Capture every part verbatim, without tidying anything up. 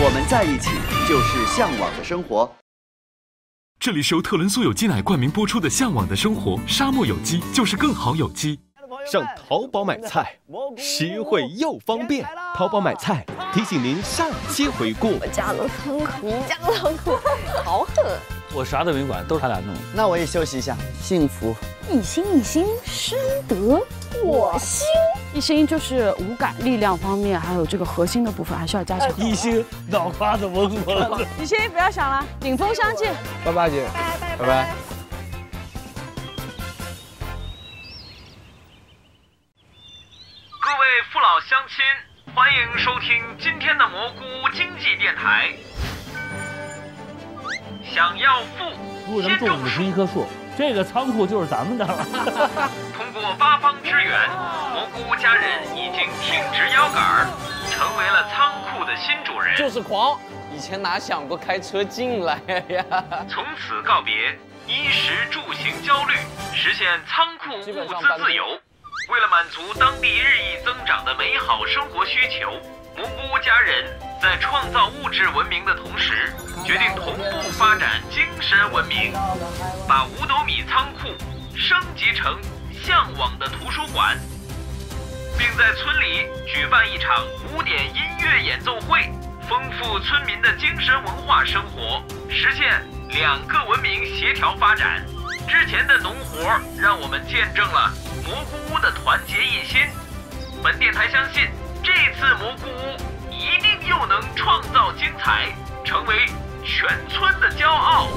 我们在一起就是向往的生活。 这里是由特仑苏有机奶冠名播出的《向往的生活》，沙漠有机就是更好有机。 上淘宝买菜，实惠又方便。淘宝买菜提醒您上期回顾。 我家的仓库，你家的仓库，好狠！ 我啥都没管，都是他俩弄。 那我也休息一下，幸福。 一心一心，深得我心。 一心就是五感力量方面，还有这个核心的部分，还需要加强。 一心脑瓜子嗡嗡。 一心不要想了，顶峰相见。 拜拜姐，拜拜拜拜。 各位父老乡亲，欢迎收听今天的蘑菇经济电台。想要富，先种树。 一棵树，这个仓库就是咱们的了。 通过八方支援，蘑菇家人已经挺直腰杆儿，成为了仓库的新主人。 就是狂，以前哪想过开车进来呀？ 从此告别衣食住行焦虑，实现仓库物资自由。为了满足当地日益增长的美好生活需求，蘑菇家人在创造物质文明的同时，决定同步发展精神文明，把五斗米仓库升级成向往的图书馆，并在村里举办一场古典音乐演奏会，丰富村民的精神文化生活，实现两个文明协调发展。之前的农活让我们见证了蘑菇屋的团结一心。本电台相信，这次蘑菇屋一定又能创造精彩，成为全村的骄傲。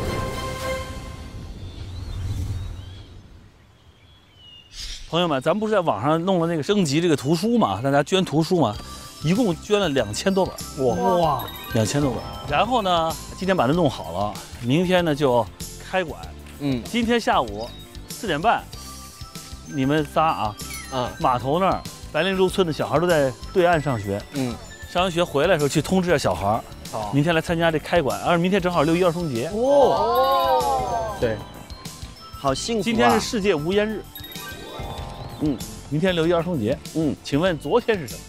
朋友们，咱们不是在网上弄了那个升级这个图书嘛？大家捐图书嘛，一共捐了两千多本。哇哇，两千多本。然后呢，今天把它弄好了，明天呢就开馆。嗯，今天下午四点半，你们仨啊，嗯，码头那儿白灵洲村的小孩都在对岸上学。嗯，上完学回来的时候去通知下小孩，好，明天来参加这开馆。而明天正好六一儿童节。哦，对， 好幸福啊！ 今天是世界无烟日。嗯，明天六一儿童节。嗯，请问昨天是什么？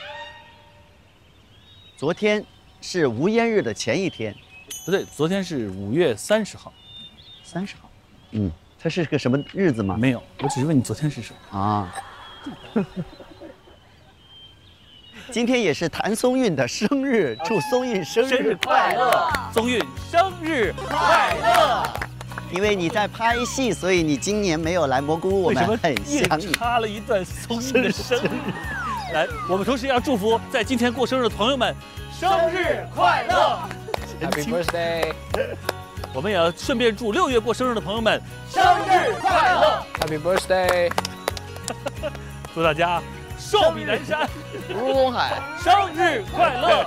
昨天是无烟日的前一天。 不对，昨天是五月三十号。 三十号。嗯，它是个什么日子吗？ 没有，我只是问你昨天是什么啊。 今天也是谭松韵的生日，祝松韵生日快乐！ 松韵生日快乐！ 因为你在拍戏，所以你今年没有来蘑菇屋，我们很想你。 插了一段松韵的生日。来，我们同时要祝福在今天过生日的朋友们生日快乐 ！Happy birthday！ 我们也要顺便祝六月过生日的朋友们生日快乐 ！Happy birthday！ 祝大家寿比南山， 福如东海， 生日快乐！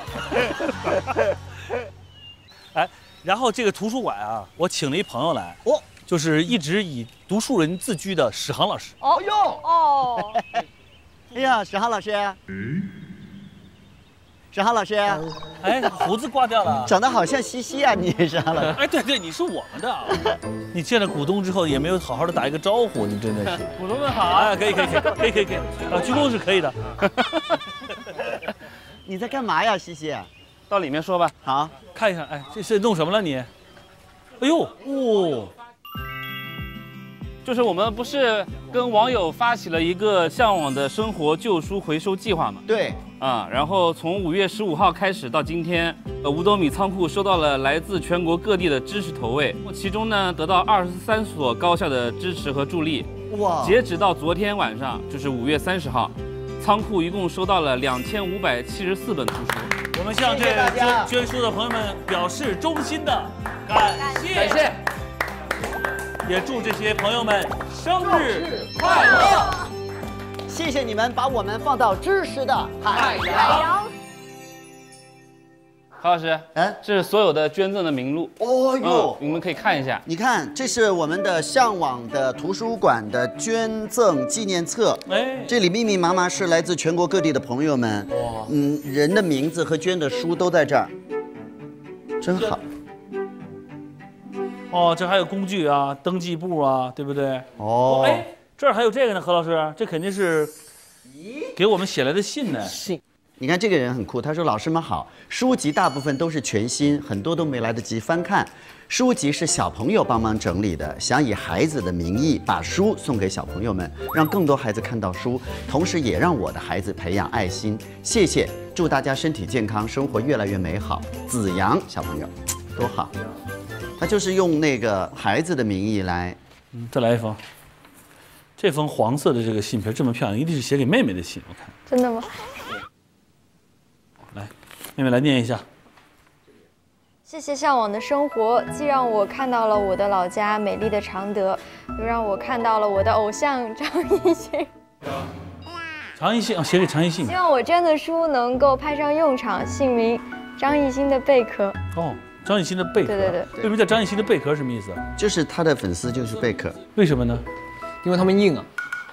哎，然后这个图书馆啊，我请了一朋友来，哦，就是一直以读书人自居的史航老师。 哦哟，哦，哎呀，史航老师，嗯。史航老师， 哎，胡子刮掉了， 长得好像西西啊，你史航老师。 哎，对对，你是我们的啊。你见了股东之后也没有好好的打一个招呼，你真的是。 股东们好， 哎，可以可以可以可以可以可以，啊，鞠躬是可以的。 你在干嘛呀，西西？ 到里面说吧。 好， 看一看，哎，这是弄什么了你？哎呦，哦。 就是我们不是跟网友发起了一个向往的生活旧书回收计划嘛？ 对。 啊，然后从五月十五号开始到今天，呃，五斗米仓库收到了来自全国各地的支持投喂，其中呢得到二十三所高校的支持和助力。哇！截止到昨天晚上，就是五月三十号，仓库一共收到了两千五百七十四本图书。 我们向这捐捐书的朋友们表示衷心的感谢， 感谢， 也祝这些朋友们生日快乐。 谢谢你们把我们放到知识的海洋。 何老师，嗯，这是所有的捐赠的名录。哦哟，你们可以看一下。 你看，这是我们的向往的图书馆的捐赠纪念册。哎，这里密密麻麻是来自全国各地的朋友们。哇，嗯，人的名字和捐的书都在这儿，真好。 哦，这还有工具啊，登记簿啊，对不对？哦，哎。这儿还有这个呢，何老师，这肯定是给我们写来的信呢。 信， 你看这个人很酷，他说：“老师们好，书籍大部分都是全新，很多都没来得及翻看。书籍是小朋友帮忙整理的，想以孩子的名义把书送给小朋友们，让更多孩子看到书，同时也让我的孩子培养爱心。谢谢，祝大家身体健康，生活越来越美好。”子阳小朋友，多好！他就是用那个孩子的名义来。 嗯，再来一封。这封黄色的这个信皮这么漂亮，一定是写给妹妹的信，我看。 真的吗？ 来，妹妹来念一下。 谢谢向往的生活，既让我看到了我的老家美丽的常德，又让我看到了我的偶像张艺兴。 张艺兴啊，写给张艺兴。 希望我捐的书能够派上用场。姓名：张艺兴的贝壳。 哦，张艺兴的贝壳。 对对对。 为什么叫张艺兴的贝壳？什么意思？ 就是他的粉丝就是贝壳。 为什么呢？ 因为他们硬啊。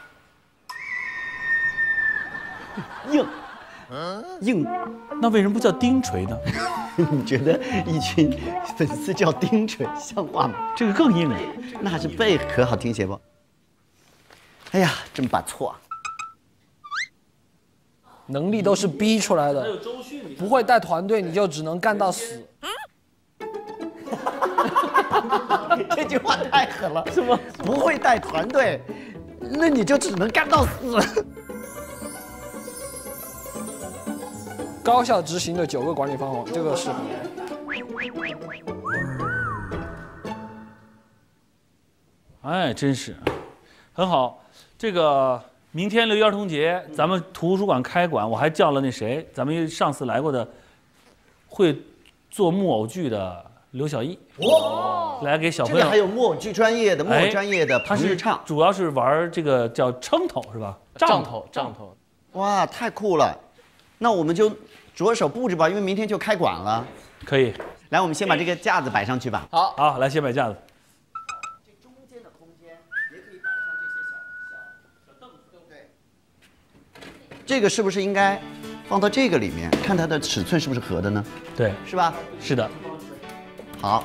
硬。硬， 那为什么不叫钉锤呢？ 你觉得一群粉丝叫钉锤像话吗？ 这个更硬， 那是贝壳好听些不？哎呀，真把错！ 能力都是逼出来的，不会带团队你就只能干到死。 这句话太狠了，是吗？不会带团队，那你就只能干到死。 高效执行的九个管理方法，这个是。 哎，真是，很好。这个明天六一儿童节，咱们图书馆开馆，我还叫了那谁，咱们上次来过的，会做木偶剧的刘小艺，哦，来给小朋友。 这个还有木偶剧专业的，木偶专业的彭日畅， 主要是玩这个叫撑头是吧？ 杖头，杖头。 哇，太酷了！那我们就着手布置吧，因为明天就开馆了。 可以， 来，我们先把这个架子摆上去吧。 好， 好，来先摆架子。 这中间的空间也可以摆上这些小小小凳子，对不对？这个是不是应该放到这个里面？看它的尺寸是不是合的呢？ 对， 是吧？ 是的。 好，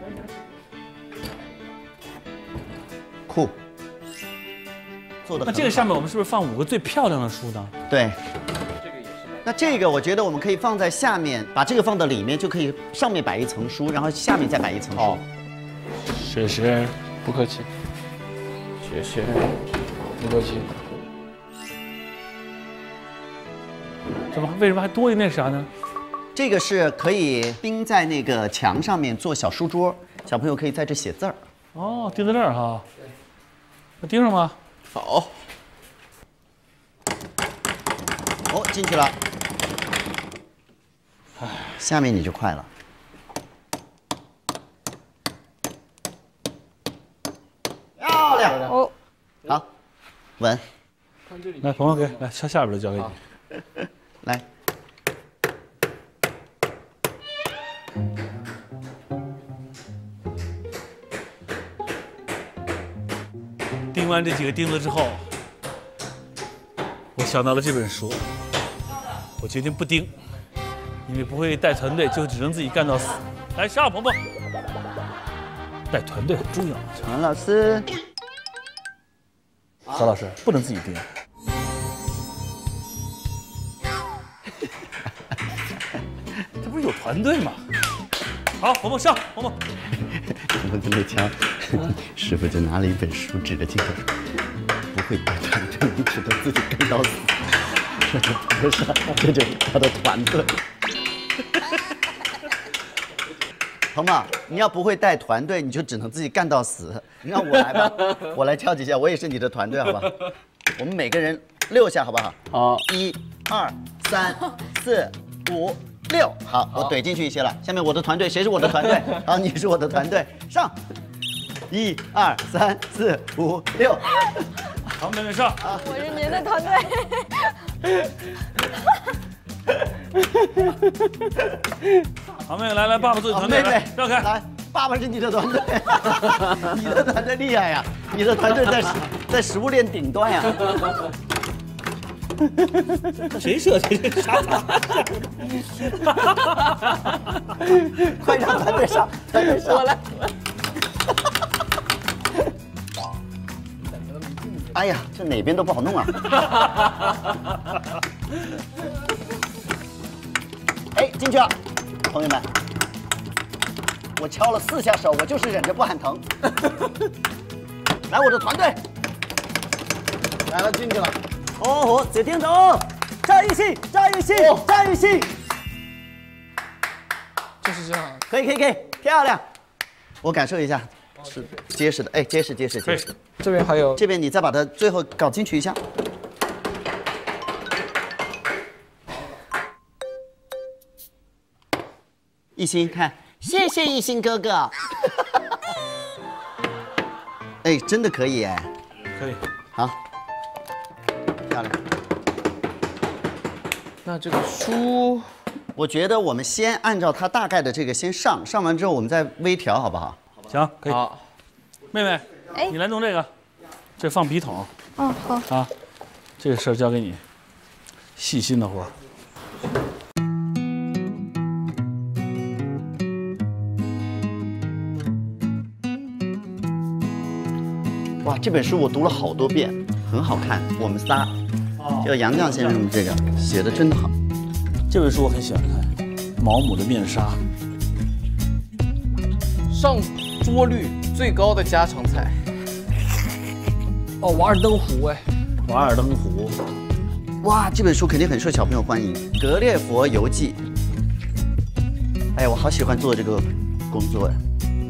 酷。做的。 那这个上面我们是不是放五个最漂亮的书呢？ 对。那这个我觉得我们可以放在下面，把这个放到里面，就可以上面摆一层书，然后下面再摆一层书。 谢谢， 不客气。谢谢，不客气。 怎么？为什么还多一那啥呢？ 这个是可以钉在那个墙上面做小书桌，小朋友可以在这写字儿。 哦，钉在这儿哈。那钉上吗？ 好。哦，进去了。下面你就快了。漂亮哦，好，稳。 来，鹏鹏给，来下下边的交给你。 来。 钉完这几个钉子之后，我想到了这本书，我决定不钉。因为不会带团队，就只能自己干到死。来，上鹏鹏，带团队很重要。 陈老师， 何老师不能自己盯。这不是有团队吗？好，鹏鹏上，鹏鹏。 鹏鹏跟那枪，师傅就拿了一本书指着镜头说：“不会带团队，你只能自己干到死。”这就不是，这就是他的团队。鹏鹏，你要不会带团队，你就只能自己干到死。你让我来吧，我来跳几下，我也是你的团队，好吧？我们每个人六下，好不好？ 好， 一、二、三、四、五、六。好，我怼进去一些了。下面我的团队，谁是我的团队？好，你是我的团队，上。一、二、三、四、五、六。 好，妹妹上。 我是您的团队。 好，妹妹来来，爸爸做团队， 妹妹让开， 来，爸爸是你的团队，你的团队厉害呀，你的团队在在食物链顶端呀。 谁设计这啥？ 快让团队上，团队上，我来。哎呀，这哪边都不好弄啊！ 进去了，朋友们，我敲了四下手，我就是忍着不喊疼。来，我的团队，来了，进去了。哦，指定走，战役性，战役性，战役性。 就是这样。 可以，可以，可以，漂亮。我感受一下，是结实的，哎，结实，结实，结实。 这边还有， 这边你再把它最后搞进去一下。一心，看，谢谢一心哥哥。哎，真的可以哎， 可以， 好，漂亮。 那这个书， 我觉得我们先按照它大概的这个先上，上完之后我们再微调，好不好？ 行，可以。 好， 妹妹， 哎， 你来弄这个，这放笔筒。 哦，好。 啊，这个事儿交给你，细心的活儿。 哇，这本书我读了好多遍，很好看。我们仨，叫杨绛先生，这个写的真的好。 这本书我很喜欢看，《毛姆的面纱》。 上桌率最高的家常菜。哦，瓦尔登湖哎， 瓦尔登湖。 哇，这本书肯定很受小朋友欢迎，《格列佛游记》。哎呀，我好喜欢做这个工作呀。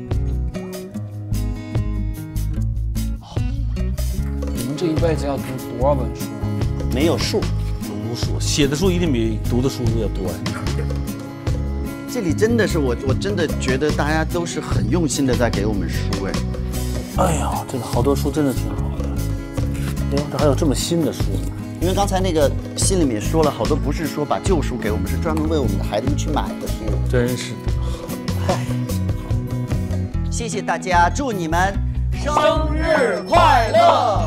这一辈子要读多少本书？ 没有数， 无数，写的书一定比读的书要多呀。 这里真的是我，我真的觉得大家都是很用心的在给我们书哎。 哎呀，真的好多书真的挺好的。哟，这还有这么新的书呢。 因为刚才那个信里面说了好多，不是说把旧书给我们，是专门为我们的孩子们去买的书。 真是的。 哎，谢谢大家，祝你们生日快乐！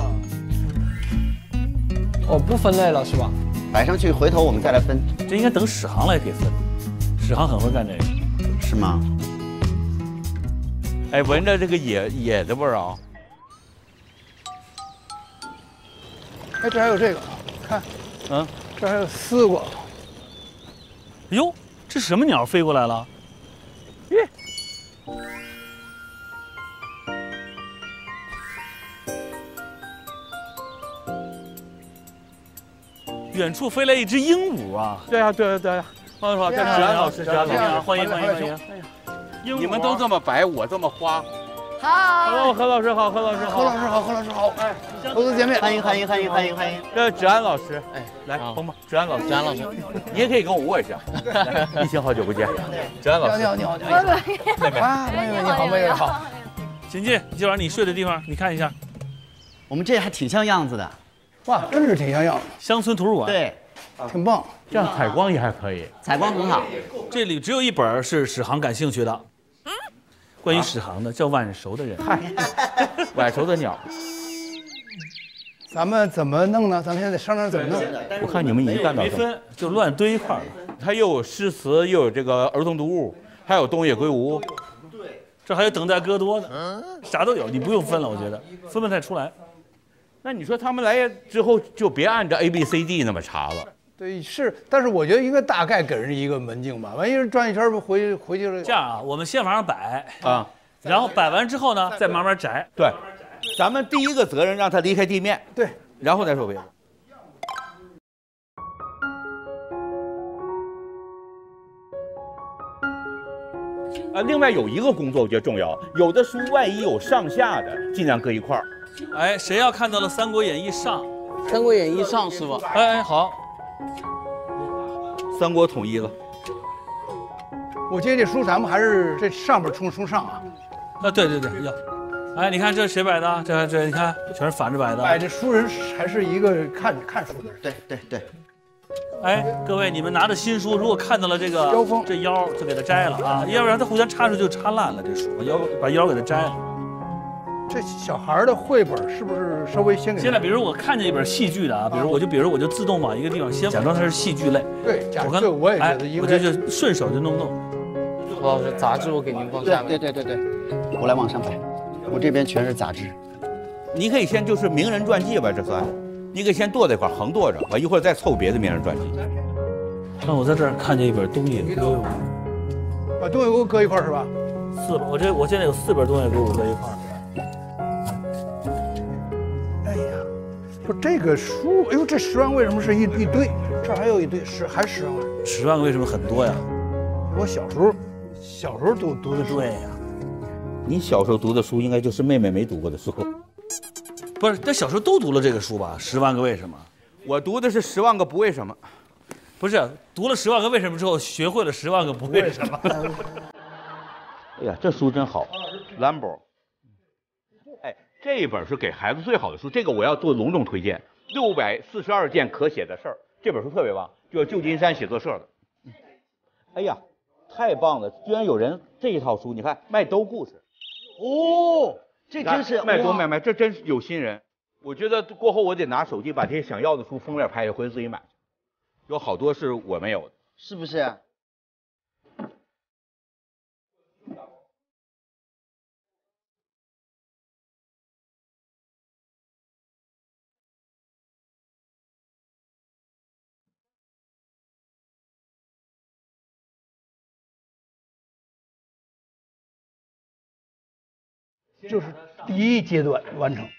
哦，不分类了是吧？ 摆上去，回头我们再来分。 这应该等史航来给分，史航很会干这个， 是吗？ 哎，闻着这个野野的味儿啊！ 哎，这还有这个，看， 嗯， 这还有丝瓜。 哟，这什么鸟飞过来了？ 耶！ 远处飞来一只鹦鹉啊！ 对呀，对呀，对呀。欢迎好，这是芷安老师，芷安老师， 欢迎欢迎欢迎！ 你们都这么白，我这么花。 好， 何老师好，何老师好， 何老师好，何老师好，哎，头次见面， 欢迎欢迎欢迎欢迎欢迎！ 这是芷安老师，哎，来帮帮芷安老师， 芷安老师， 你也可以跟我握一下。疫情好久不见，芷安老师， 你好你好你好， 妹妹啊，妹妹你好，妹妹好。 请进，今晚上你睡的地方，你看一下， 我们这还挺像样子的。 哇，真是挺像样。 乡村图书馆， 对， 挺棒。 这样采光也还可以， 采光很好。 这里只有一本是史航感兴趣的，关于史航的，叫《晚熟的人》。 嗨，晚熟的鸟。 咱们怎么弄呢？咱们现在得商量怎么弄。 我看你们已经干到没分，就乱堆一块了。 它又有诗词，又有这个儿童读物，还有东野圭吾。 对，这还有等待戈多呢，啥都有，你不用分了，我觉得分不太出来。 那你说他们来之后就别按照 A B C D 那么查了。 对，是，但是我觉得应该大概给人一个门径吧。万一转一圈不回回去了。 这样啊，我们先往上摆啊， 然后摆完之后呢，再慢慢摘。 对，咱们第一个责任让它离开地面。 对， 然后再说别的。啊，另外有一个工作我觉得重要，有的书万一有上下的，尽量搁一块儿。 哎，谁要看到了《三国演义》上？ 《三国演义》上是吧？ 哎哎，好。 三国统一了。 我记得这书咱们还是这上边冲冲上啊。 啊，对对对，要。哎，你看这谁摆的？这这你看，全是反着摆的。 哎，这书人还是一个看看书的人。 对对对。 哎，各位，你们拿着新书，如果看到了这个腰封， 这腰就给它摘了啊，要不然它互相插着就插烂了。这书把腰把腰给它摘了。 这小孩的绘本是不是稍微先给？ 现在比如我看见一本戏剧的啊，比如我就比如我就自动往一个地方先假装它是戏剧类。 对，假装我也觉得应该。 我就就顺手就弄弄。 何老师，杂志我给您放下面。 对对对对对，我来往上摆，我这边全是杂志。 你可以先就是名人传记吧，这算。你可以先垛在一块，横垛着，我一会儿再凑别的名人传记。 那我在这儿看见一本东野圭吾， 把东野圭吾搁一块儿是吧？ 四本，我这我现在有四本东野圭吾搁一块儿。 哎呀，说这个书，哎呦，这十万为什么是一一堆？这儿还有一堆，十还十万？ 十万个为什么很多呀？ 我小时候，小时候读读的书。 对呀， 你小时候读的书应该就是妹妹没读过的书。 不是，但小时候都读了这个书吧？十万个为什么？ 我读的是十万个不为什么。 不是，读了十万个为什么之后，学会了十万个不为什么。 哎呀，这书真好 ，Lambo。哎，这一本是给孩子最好的书，这个我要做隆重推荐。六百四十二件可写的事儿，这本书特别棒，就是旧金山写作社的。哎呀，太棒了！居然有人这一套书，你看卖兜故事。 哦，这真是卖多卖卖，这真是有心人。我觉得过后我得拿手机把这些想要的书封面拍下，回去自己买。有好多是我没有的， 是不是？ 就是第一阶段完成。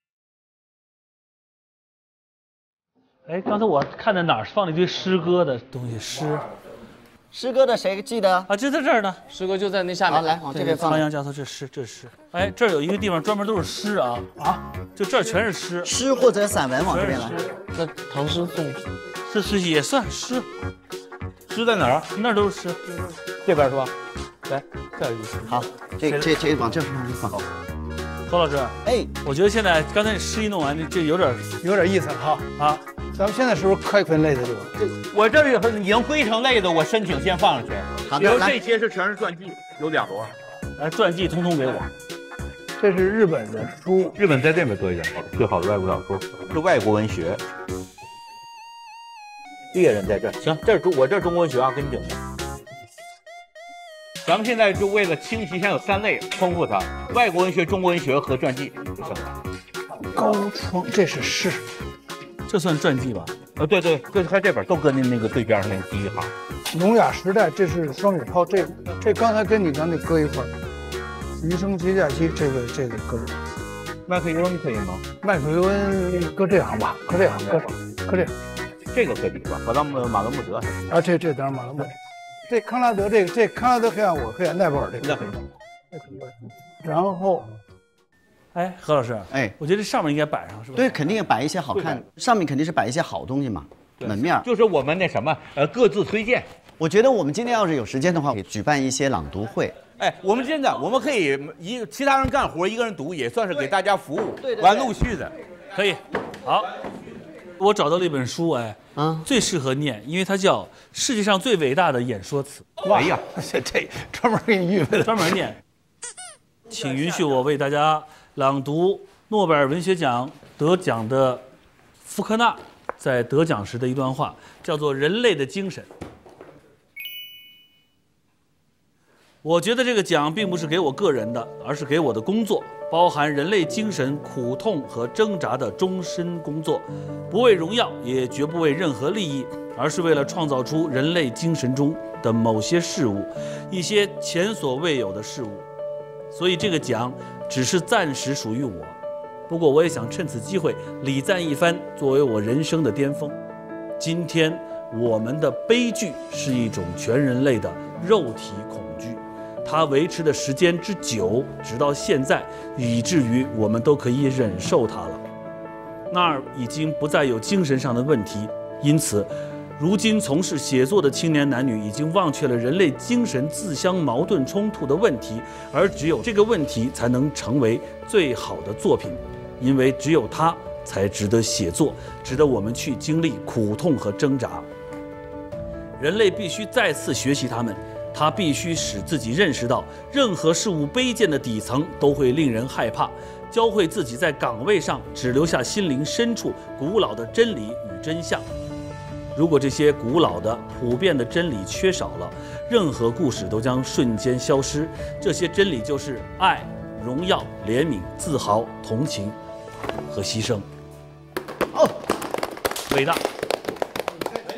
哎，刚才我看在哪儿放了一堆诗歌的东西，诗， 诗歌的谁记得啊？就在这儿呢， 诗歌就在那下面。 好，来往这边放。 仓央嘉措，这诗，这诗。哎，这儿有一个地方专门都是诗啊啊，就这儿全是诗， 诗或者散文往这边来。 那唐诗宋词， 这是也算诗。 诗在哪儿啊？ 那儿都是诗， 这边是吧？ 来，这儿有诗。 好，这这这往这方面放。 何老师， 哎， 我觉得现在刚才诗一弄完，这有点有点意思了哈啊。 咱们现在是不是快分类的地方？ 我这儿已经归成类的，我申请先放上去。 好的，这些是全是传记，有两摞。 来，传记通通给我。 这是日本的书， 日本在这边多一点，最好的外国小说是外国文学。猎人在这儿，行，这是中我这是中国文学啊，跟你讲。咱们现在就为了清晰，先有三类，丰富它：外国文学、中国文学和传记就行了。 高窗，这是诗。 这算传记吧？ 呃，对对，这还这本都跟那那个对边上那个第一行。 聋哑时代，这是双雪涛，这这刚才跟你刚那搁一块儿。余生节假期，这个这个搁。 麦克尤恩可以吗？ 麦克尤恩搁这行吧，搁这行，搁搁这行。 这个可以吧？和咱们马格穆德。 啊，这这当然马格穆德。这康拉德这个这康拉德黑暗我黑暗奈博尔这个。那可以。然后。 哎，何老师， 哎， 我觉得这上面应该摆上，是吧？ 对，肯定摆一些好看，上面肯定是摆一些好东西嘛，门面。 就是我们那什么，呃，各自推荐。 我觉得我们今天要是有时间的话，举办一些朗读会。 哎，我们真的，我们可以一其他人干活，一个人读，也算是给大家服务。 对对。 完陆续的， 可以。好，我找到了一本书，哎，啊，最适合念，因为它叫《世界上最伟大的演说词》。 哎呀， 这这专门给你预备的， 专门念。请允许我为大家朗读诺贝尔文学奖得奖的福克纳在得奖时的一段话，叫做“人类的精神”。我觉得这个奖并不是给我个人的，而是给我的工作，包含人类精神苦痛和挣扎的终身工作，不为荣耀，也绝不为任何利益，而是为了创造出人类精神中的某些事物，一些前所未有的事物。所以这个奖只是暂时属于我，不过我也想趁此机会礼赞一番，作为我人生的巅峰。今天我们的悲剧是一种全人类的肉体恐惧，它维持的时间之久，直到现在，以至于我们都可以忍受它了。那儿已经不再有精神上的问题，因此如今从事写作的青年男女已经忘却了人类精神自相矛盾冲突的问题，而只有这个问题才能成为最好的作品，因为只有它才值得写作，值得我们去经历苦痛和挣扎。人类必须再次学习他们，他必须使自己认识到，任何事物卑贱的底层都会令人害怕，教会自己在岗位上只留下心灵深处古老的真理与真相。如果这些古老的、普遍的真理缺少了，任何故事都将瞬间消失。这些真理就是爱、荣耀、怜悯、自豪、同情和牺牲。哦，伟大！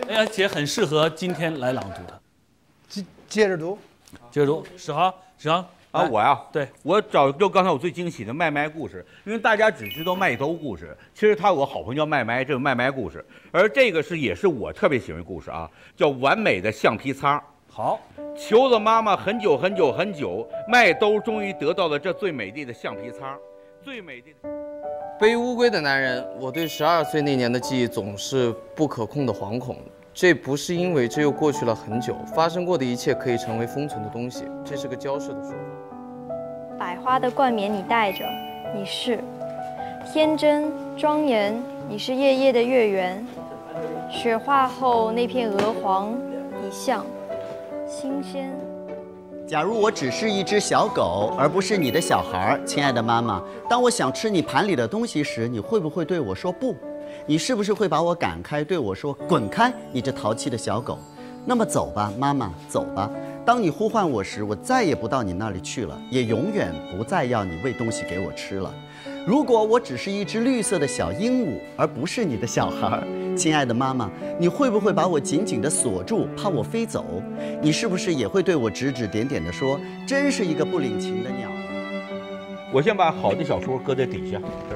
而且很适合今天来朗读的。 接接着读， 接着读，史航，史航啊，我呀， 对我找就刚才我最惊喜的麦麦故事，因为大家只知道麦兜故事，其实他有个好朋友叫麦麦，这是麦麦故事，而这个是也是我特别喜欢的故事啊，叫完美的橡皮擦。 好， 求了妈妈很久很久很久，麦兜终于得到了这最美丽的橡皮擦，最美丽的。 背乌龟的男人，我对十二岁那年的记忆总是不可控的惶恐。这不是因为这又过去了很久，发生过的一切可以成为封存的东西，这是个交涉的说法。 百花的冠冕你戴着，你是天真庄严，你是夜夜的月圆。雪化后那片鹅黄，你像新鲜。 假如我只是一只小狗，而不是你的小孩，亲爱的妈妈，当我想吃你盘里的东西时，你会不会对我说不？你是不是会把我赶开，对我说滚开，你这淘气的小狗？那么走吧，妈妈，走吧。当你呼唤我时，我再也不到你那里去了，也永远不再要你喂东西给我吃了。如果我只是一只绿色的小鹦鹉，而不是你的小孩，亲爱的妈妈，你会不会把我紧紧地锁住，怕我飞走？你是不是也会对我指指点点地说，真是一个不领情的鸟？ 我先把好的小说搁在底下。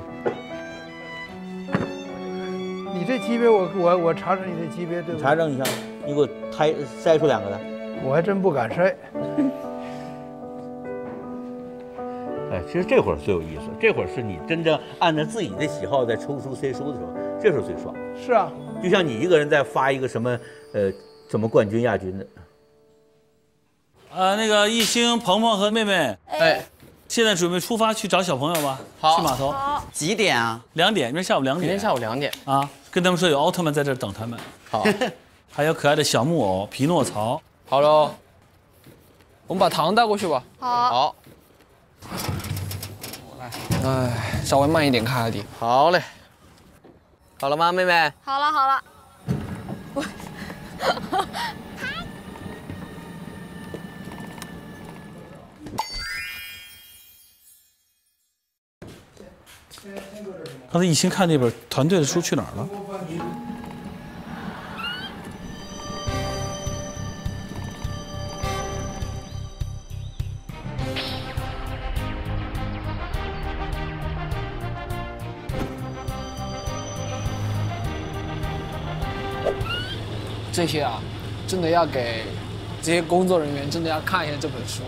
你这级别我我我查查你这级别对不对？ 查证一下，你给我筛筛出两个来。 我还真不敢筛。 哎，其实这会儿最有意思，这会儿是你真正按照自己的喜好在抽书塞书的时候，这时候最爽。 是啊， 就像你一个人在发一个什么呃什么冠军亚军的。 呃，那个艺兴、鹏鹏和妹妹， 哎， 现在准备出发去找小朋友吧？ 好， 去码头。 几点啊？ 两点，明天下午两点。 明天下午两点啊，跟他们说有奥特曼在这儿等他们。 好， 还有可爱的小木偶匹诺曹。 好喽，我们把糖带过去吧。 好。 好。来，哎，稍微慢一点，开下底。好嘞。好了吗，妹妹？ 好了好了。我。 刚才艺兴看那本团队的书去哪儿了？ 这些啊，真的要给这些工作人员真的要看一下这本书。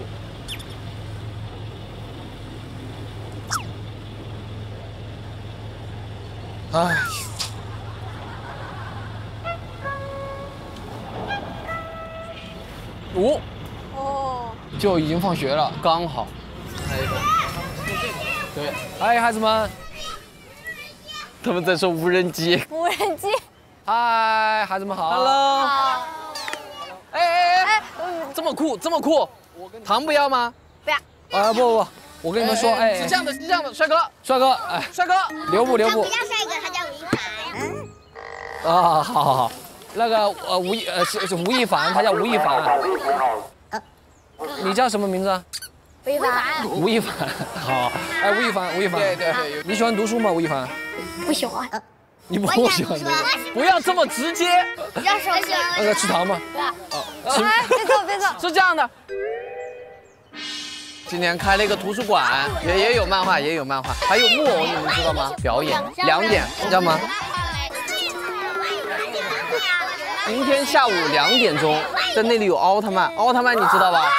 哎，五，哦，就已经放学了，刚好。还有一个，对，嗨，孩子们， 他们在说无人机。 无人机。 嗨，孩子们好。 Hello。 好。 哎哎哎，这么酷，这么酷，糖不要吗？ 不要。 啊不不不。我跟你们说，哎， 是这样的，是这样的，帅哥， 帅哥，哎， 帅哥， 留步留步。 他不叫帅哥，他叫吴亦凡。 啊，好好好，那个呃吴亦呃是是吴亦凡，他叫吴亦凡。你叫什么名字？ 吴亦凡。 吴亦凡，好，哎，吴亦凡，吴亦凡， 对对对， 你喜欢读书吗？吴亦凡？ 不喜欢。 你不喜欢读？ 不要这么直接。 要什么喜欢？ 那个吃糖吗？ 哦， 哎，别走别走， 是这样的。今年开了一个图书馆，也也有漫画，也有漫画，还有木偶，你们知道吗？表演两点，知道吗？明天下午两点钟，在那里有奥特曼，奥特曼你知道吧？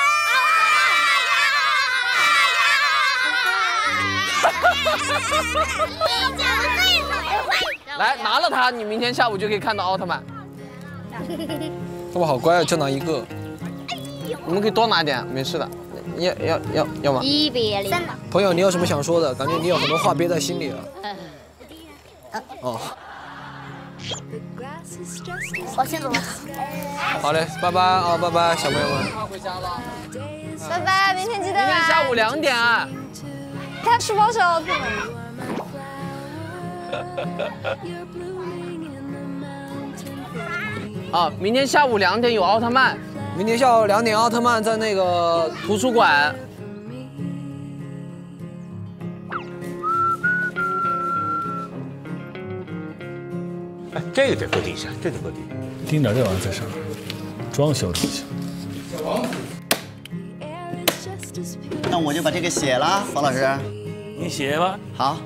来拿了它，你明天下午就可以看到奥特曼。 这么好乖啊，就拿一个。 你们可以多拿点，没事的。要要要要吗？ 一比零。 朋友，你有什么想说的？感觉你有很多话憋在心里了。哦。 我先走了。 好嘞，拜拜啊，拜拜，小朋友们。 回家了。 拜拜，明天记得来。 明天下午两点啊。 他书包是奥特曼。 啊，明天下午两点有奥特曼。 明天下午两点，奥特曼在那个图书馆。 哎，这个得搁底下，这得搁底下。 丁点这玩意儿在上面，装修装修。 那我就把这个写了，方老师。 你写吧。 好。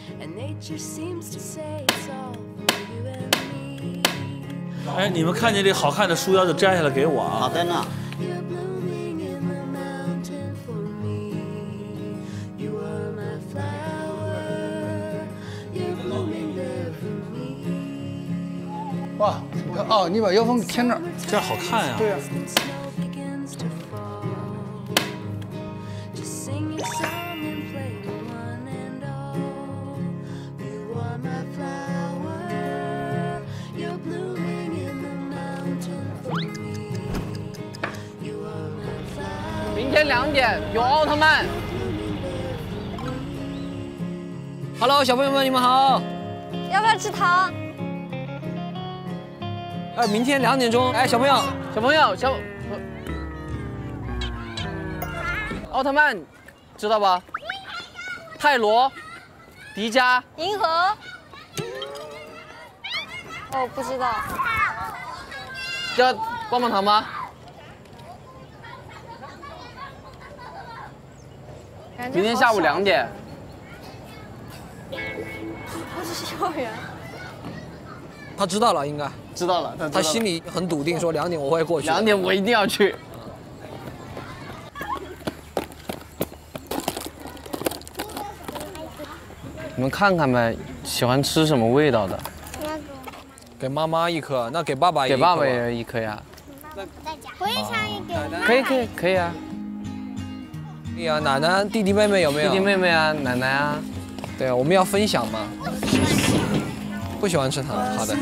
哎，你们看见这好看的书腰就摘下来给我啊。 好的呢。 哇，你看哦，你把腰封贴那儿， 这样好看呀。 对呀。 明天两点有奥特曼。Hello， 小朋友们，你们好。 要不要吃糖？ 哎，明天两点钟，哎，小朋友，小朋友，小，奥特曼，知道吧？泰罗，迪迦， 银河。哦，不知道。 要棒棒糖吗？明天下午两点。 我只是幼儿园。 他知道了，应该知道了。他, 他心里很笃定，说两点我会过去。 两点我一定要去。你们看看呗，喜欢吃什么味道的？ 给妈妈一颗，那给爸爸也给爸爸也一颗呀。 我也想一个。 可以可以可以啊。 可以啊，奶奶、弟弟妹妹有没有？ 弟弟妹妹啊，奶奶啊。 对，我们要分享嘛。不喜欢吃糖，好的。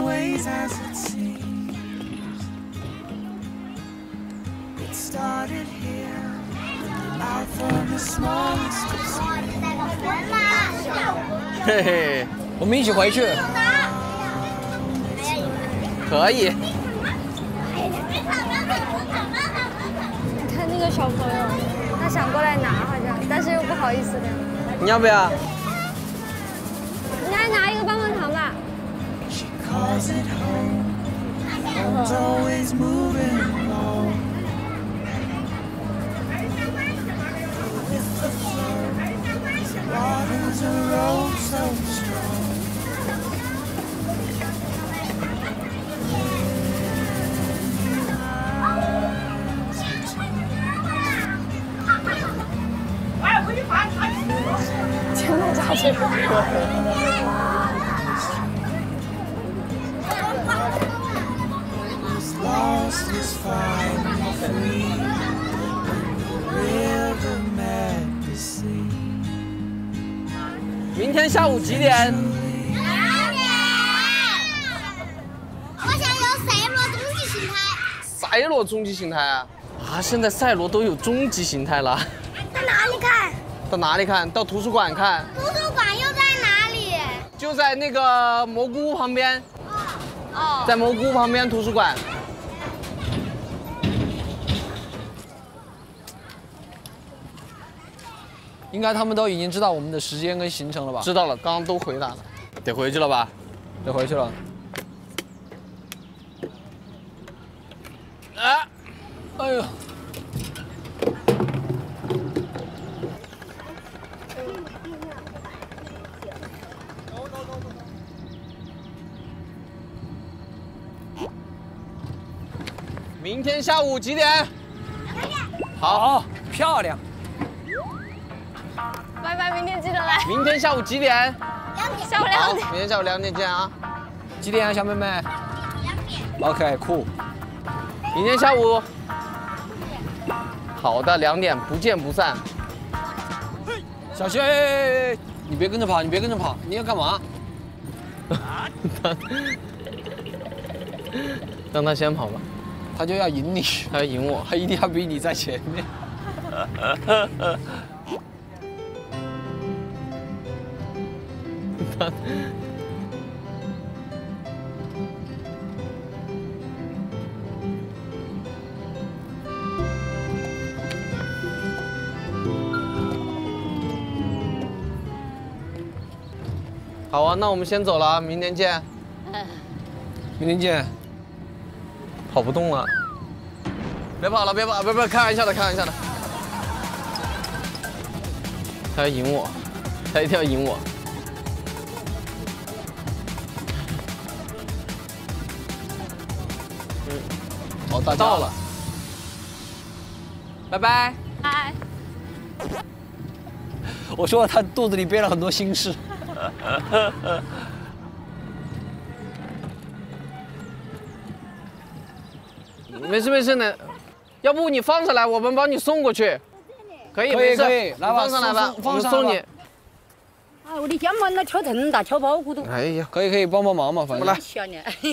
嘿嘿， 我们一起回去。 可以。 你看那个小朋友，他想过来拿，好像，但是又不好意思的。 你要不要？ 你来拿一个棒棒糖吧。天哪，咋这个？ 明天下午几点？ 两点。我想有赛罗终极形态。 赛罗终极形态啊！啊，现在赛罗都有终极形态了。 到哪里看？ 到哪里看？到图书馆看。 图书馆又在哪里？ 就在那个蘑菇屋旁边。哦。在蘑菇屋旁边图书馆。 应该他们都已经知道我们的时间跟行程了吧？ 知道了，刚刚都回答了。得回去了吧？ 得回去了。 啊！ 哎呦！ 明天下午几点？ 好，漂亮。 拜拜，明天记得来。 明天下午几点？ 两点。下午两点。 明天下午两点见啊！ 几点啊，小妹妹？ 两点。 OK， 酷。 明天下午。好的，两点不见不散。 小心！你别跟着跑，你别跟着跑，你要干嘛？ 让他先跑吧。 他就要赢你， 他要赢我， 他一定要比你在前面。 好啊，那我们先走了，明天见。 明天见。 跑不动了，别跑了，别跑，别别，开玩笑的，开玩笑的。他要赢我，他一定要赢我。嗯， 哦，到到了。 拜拜。 拜。 我说他肚子里憋了很多心事。 没事没事的，要不你放上来，我们帮你送过去。可以， 可以可以，来吧， 放上来吧， 放上送你。 啊，我的肩膀那挑疼大，挑包骨头。 哎呀， 可以可以帮帮忙嘛，反正。 来。小呢。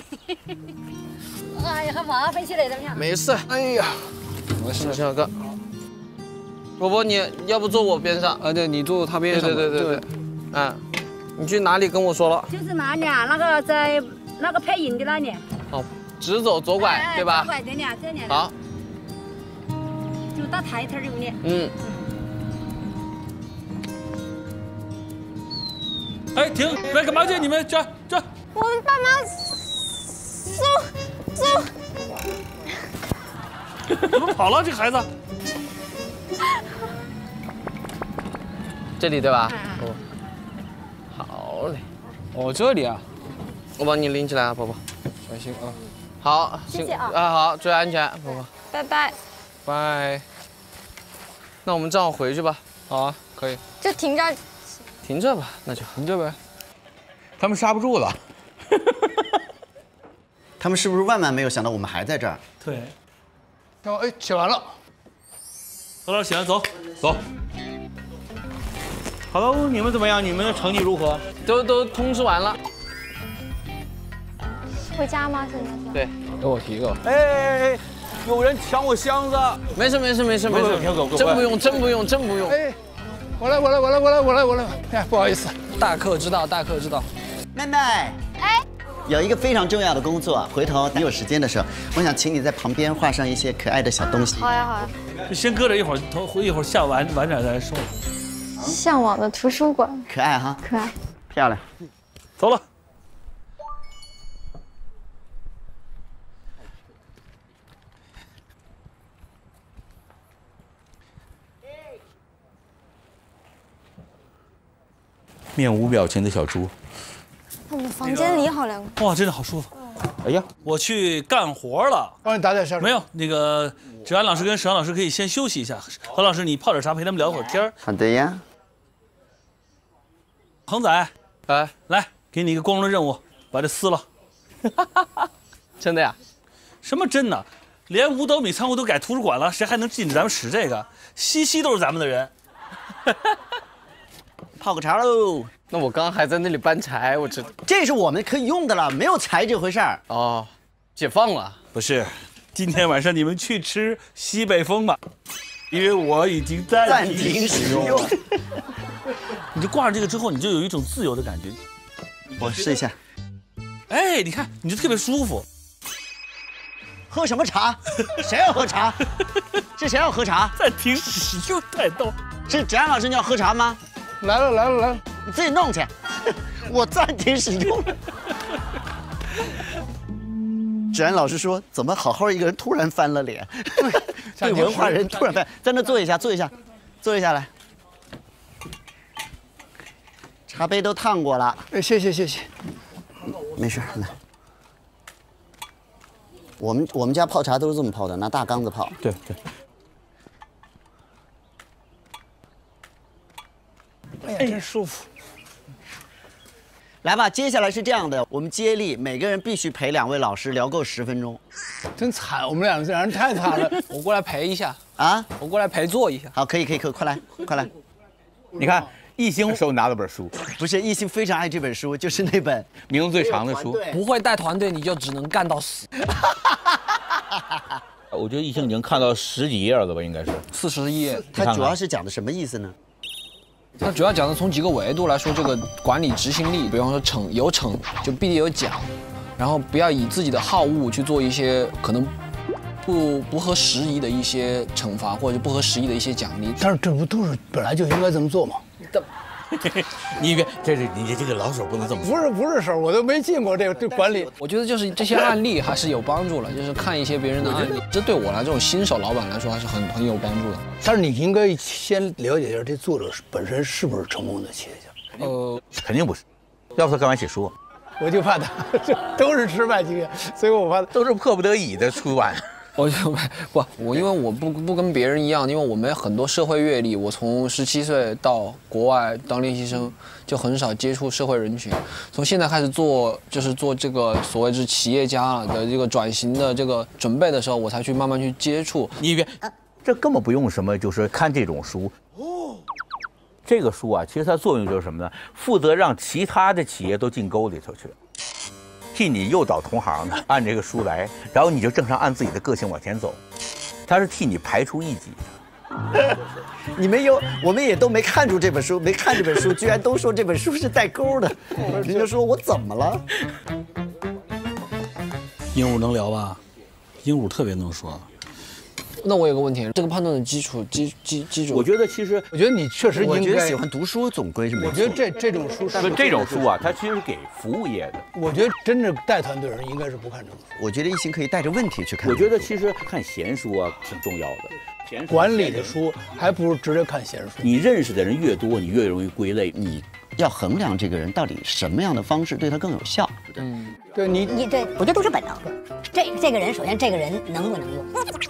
哎呀，很麻烦起来了，你看。 没事。哎呀， 没事， 小哥。伯伯，你要不坐我边上？ 啊，对，你坐他边上。 对对对对。嗯，你去哪里跟我说了？ 就是那里啊，那个在那个配音的那里。 哦。直走左拐，对吧？ 左拐这里，这里。 好。 就到台头儿里。 嗯。 哎，停！别干嘛去？你们这这。 我们爸妈送送。怎么跑了？这孩子。 这里对吧？哦。好嘞。 哦，这里啊。 我帮你拎起来啊，宝宝。 小心啊。 好， 谢谢啊。 啊，好，注意安全，宝宝。 拜拜。 拜。那我们正好回去吧。 好啊，可以。 就停这儿。 停这吧，那就停这呗。 他们刹不住了。 他们是不是万万没有想到我们还在这儿？ 对。 哦，哎，写完了。 何老师写完，走走。好了，你们怎么样？你们的成绩如何？ 都都通知完了。 回家吗？现在是？ 对， 给我提一个。 哎哎哎，有人抢我箱子！ 没事没事没事没事，真不用真不用真不用。 哎，我来我来我来我来我来我来，哎，不好意思， 大客之道，大客之道。 妹妹， 哎， 有一个非常重要的工作，回头你有时间的时候，我想请你在旁边画上一些可爱的小东西。 好呀好呀。 就先搁着，一会儿头一会儿下晚晚点再说。 向往的图书馆。 可爱哈。 可爱。 漂亮。 走了。 面无表情的小猪。 我们房间里好凉快。 哇，真的好舒服。 哎呀， 我去干活了。 帮你打点下水。 没有，那个芷安老师跟沈阳老师可以先休息一下。何老师，你泡点茶陪他们聊会儿天。 好的呀。 恒仔， 哎， 来，给你一个光荣的任务，把这撕了。 真的呀？ 什么真的？连五斗米仓库都改图书馆了，谁还能禁止咱们使这个？西西都是咱们的人。 泡个茶喽。 那我刚刚还在那里搬柴，我知道。 这是我们可以用的了，没有柴这回事儿。 哦，解放了。 不是，今天晚上你们去吃西北风吧，因为我已经暂停使用。你就挂上这个之后，你就有一种自由的感觉。 我试一下。 哎，你看，你就特别舒服。 喝什么茶？谁要喝茶？是谁要喝茶？ 暂停使用太逗。 是芷安老师，你要喝茶吗？ 来了来了来了， 你自己弄去。我暂停使用。芷安老师说：“怎么好好一个人突然翻了脸？”对，文化人突然翻，在那坐一下，坐一下，坐一下来。茶杯都烫过了。 哎，谢谢谢谢。 没事，来。我们我们家泡茶都是这么泡的，拿大缸子泡。 对对。 哎呀，真舒服。 来吧，接下来是这样的，我们接力，每个人必须陪两位老师聊够十分钟。 真惨，我们两个这人太惨了。 我过来陪一下啊， 我过来陪坐一下。 好，可以可以可以，快来快来。 你看，艺兴手拿了本书， 不是艺兴非常爱这本书，就是那本名字最长的书。 不会带团队，你就只能干到死。 我觉得艺兴已经看到十几页了吧，应该是四十页。 它主要是讲的什么意思呢？ 它主要讲的从几个维度来说，这个管理执行力，比方说惩有惩就必定有奖，然后不要以自己的好恶去做一些可能不不合时宜的一些惩罚，或者不合时宜的一些奖励。 但是这不都是本来就应该这么做吗？ 你别，这是你这个老手不能这么说。 不是不是手，我都没进过这个这管理。 我觉得就是这些案例还是有帮助了，就是看一些别人的案例，这对我来这种新手老板来说还是很很有帮助的。 但是你应该先了解一下这作者本身是不是成功的企业家。 呃， 肯定不是，要不他干嘛写书？ 我就怕他都是失败经验，所以我怕都是迫不得已的出版。 我就不，我因为我不不跟别人一样，因为我没很多社会阅历，我从十七岁到国外当练习生，就很少接触社会人群。从现在开始做，就是做这个所谓是企业家的这个转型的这个准备的时候，我才去慢慢去接触。 你别，这根本不用什么，就是看这种书。哦，这个书啊，其实它作用就是什么呢？负责让其他的企业都进沟里头去。替你诱导同行的，按这个书来，然后你就正常按自己的个性往前走。他是替你排除异己的。你们有，我们也都没看出这本书，没看这本书，居然都说这本书是带钩的。人家说我怎么了？ 鹦鹉能聊吧？鹦鹉特别能说。 那我有个问题，这个判断的基础基基基础， 我觉得其实， 我觉得你确实应该， 我觉得喜欢读书总归是没错。 我觉得这这种书是这种书啊，它其实给服务业的。 我觉得真正带团队人应该是不看这种书。 我觉得一心可以带着问题去看。 我觉得其实看闲书啊挺重要的。 闲管理的书还不如直接看闲书。 你认识的人越多，你越容易归类。 你要衡量这个人到底什么样的方式对他更有效。 嗯，对你你对，我觉得都是本能。这这个人，首先这个人能不能用？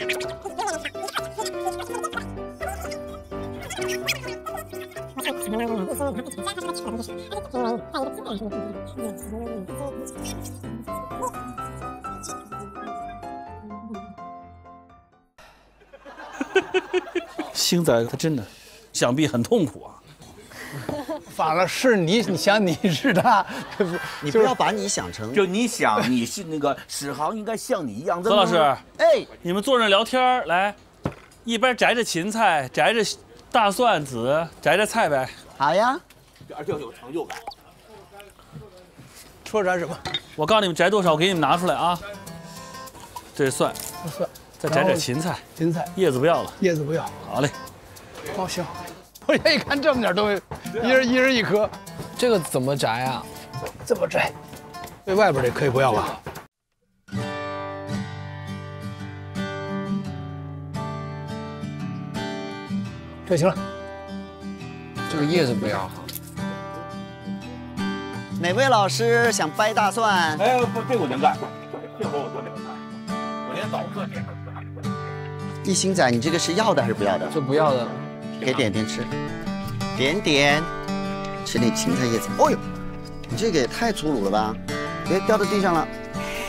星仔他真的，想必很痛苦啊。 反了，是你，你想你是他， 你不要把你想成， 就你想你是那个史航应该像你一样的。 何老师， 哎， 你们坐着聊天来，一边摘着芹菜，摘着大蒜籽，摘着菜呗。 好呀， 而且有成就感。 说摘什么？ 我告诉你们摘多少，我给你们拿出来啊。这是蒜， 蒜， 再摘点芹菜， 芹菜， 叶子不要了， 叶子不要。 好嘞。 哦，行。我一看这么点东西，一人一人一颗， 这个怎么摘啊？ 这么摘，最外边这可以不要吧？这行了。 这个叶子不要哈。 哪位老师想掰大蒜？ 哎，不，这我能干，这活我特别能干，我连早课点都干。 一星仔，你这个是要的还是不要的？ 这不要的。 给点点吃，点点，吃点芹菜叶子。哦呦，你这个也太粗鲁了吧！别掉到地上了。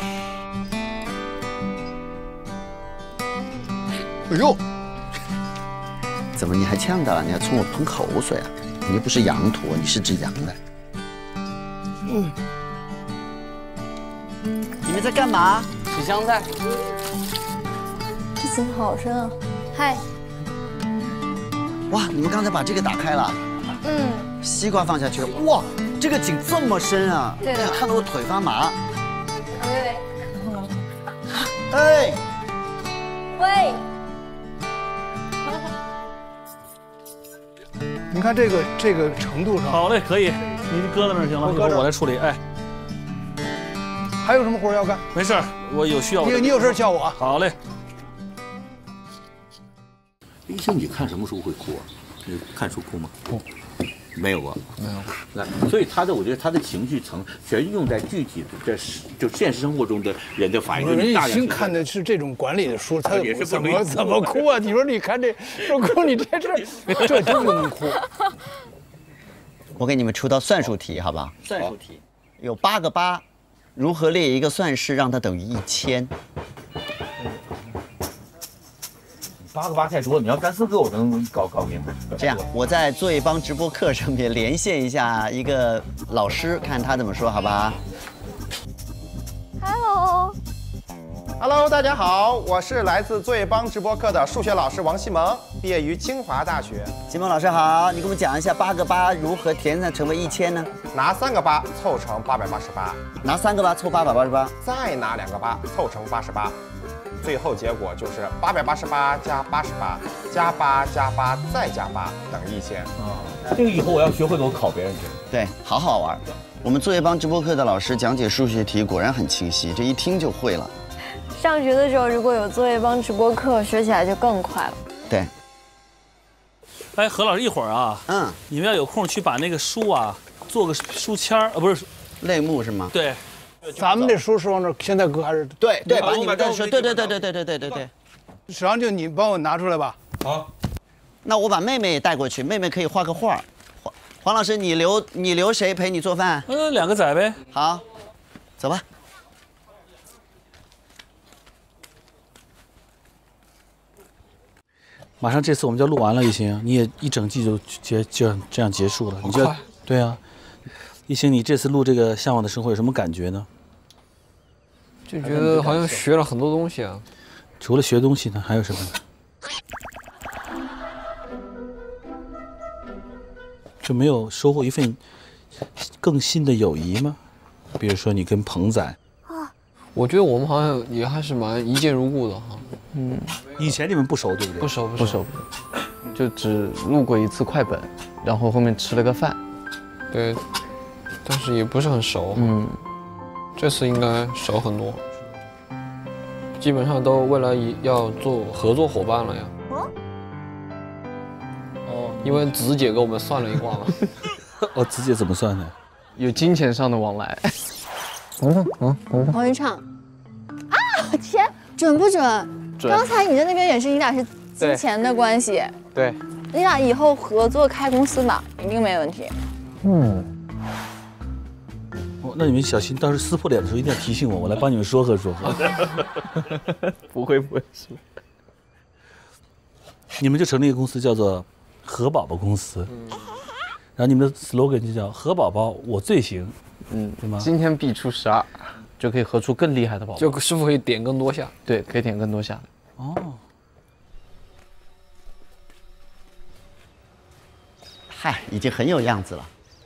哎呦，怎么你还呛到了？你还冲我喷口水啊？你又不是羊驼，你是只羊的。嗯，你们在干嘛？ 洗香菜。 这怎么好声啊？嗨。 哇，你们刚才把这个打开了， 嗯， 西瓜放下去了，哇，这个井这么深啊！ 对的， 看得我腿发麻。 喂喂， 哎， 喂， 你看这个这个程度上， 好嘞，可以，你搁在那儿行了，一会儿我来处理。哎， 还有什么活要干？ 没事儿，我有需要。 你你有事叫我。 好嘞。 一星，你看什么书会哭啊？你看书哭吗？ 不， 没有过， 没有。 那所以他的，我觉得他的情绪层全用在具体的这就现实生活中的人的反应。 人一心看的是这种管理的书，他也是怎么怎么哭啊？你说你看这说哭，你这这这真不能哭。 我给你们出道算术题，好吧？ 算术题有八个八，如何列一个算式让它等于一千？ 八个八太多，你要三四个我能搞搞明白。 这样，我在做一帮直播课上面连线一下一个老师，看他怎么说，好吧 ？Hello，Hello， 大家好，我是来自作业帮直播课的数学老师王西蒙，毕业于清华大学。 西蒙老师好，你给我们讲一下八个八如何填上成为一千呢？ 拿三个八凑成八百八十八， 拿三个八凑八百八十八， 再拿两个八凑成八十八。 最后结果就是八百八十八加八十八加八加八再加八等于一千。 啊，这个以后我要学会怎么考别人去。 对，好好玩。我们作业帮直播课的老师讲解数学题果然很清晰，这一听就会了。 上学的时候如果有作业帮直播课，学起来就更快了。 对。 哎，何老师，一会儿啊，嗯，你们要有空去把那个书啊做个书签儿，呃，不是类目是吗？ 对。 咱们这书是往这现在搁还是？ 对对，把你们的书，对对对对对对对对对。 实际上就你帮我拿出来吧。 好。 那我把妹妹也带过去，妹妹可以画个画。黄黄老师，你留你留谁陪你做饭？ 嗯，两个仔呗。 好，走吧。 马上这次我们就录完了，一星，你也一整季就结就这样结束了，你就对啊。一星，你这次录这个《向往的生活》有什么感觉呢？ 就觉得好像学了很多东西啊。 除了学东西呢，还有什么？就没有收获一份更新的友谊吗？比如说你跟鹏仔。 我觉得我们好像也还是蛮一见如故的哈。 嗯，以前你们不熟对不对？ 不熟不熟，就只录过一次快本，然后后面吃了个饭。 对，但是也不是很熟。嗯。 这次应该熟很多，基本上都未来要做合作伙伴了呀。哦，因为子姐给我们算了一卦嘛。 哦，子姐怎么算的？ 有金钱上的往来。 嗯嗯嗯。王一畅，啊天，准不准？准。刚才你在那边也是，你俩是金钱的关系。 对。 你俩以后合作开公司嘛，一定没问题。嗯。 那你们小心，到时候撕破脸的时候一定要提醒我，我来帮你们说和说和。 不会不会是。 你们就成立一个公司，叫做“何宝宝公司”。嗯。然后你们的 slogan 就叫“何宝宝我最行”。 嗯， 对吗？ 今天必出十二，就可以合出更厉害的宝宝。 就师傅可以点更多下。 对，可以点更多下。 哦。 嗨，已经很有样子了。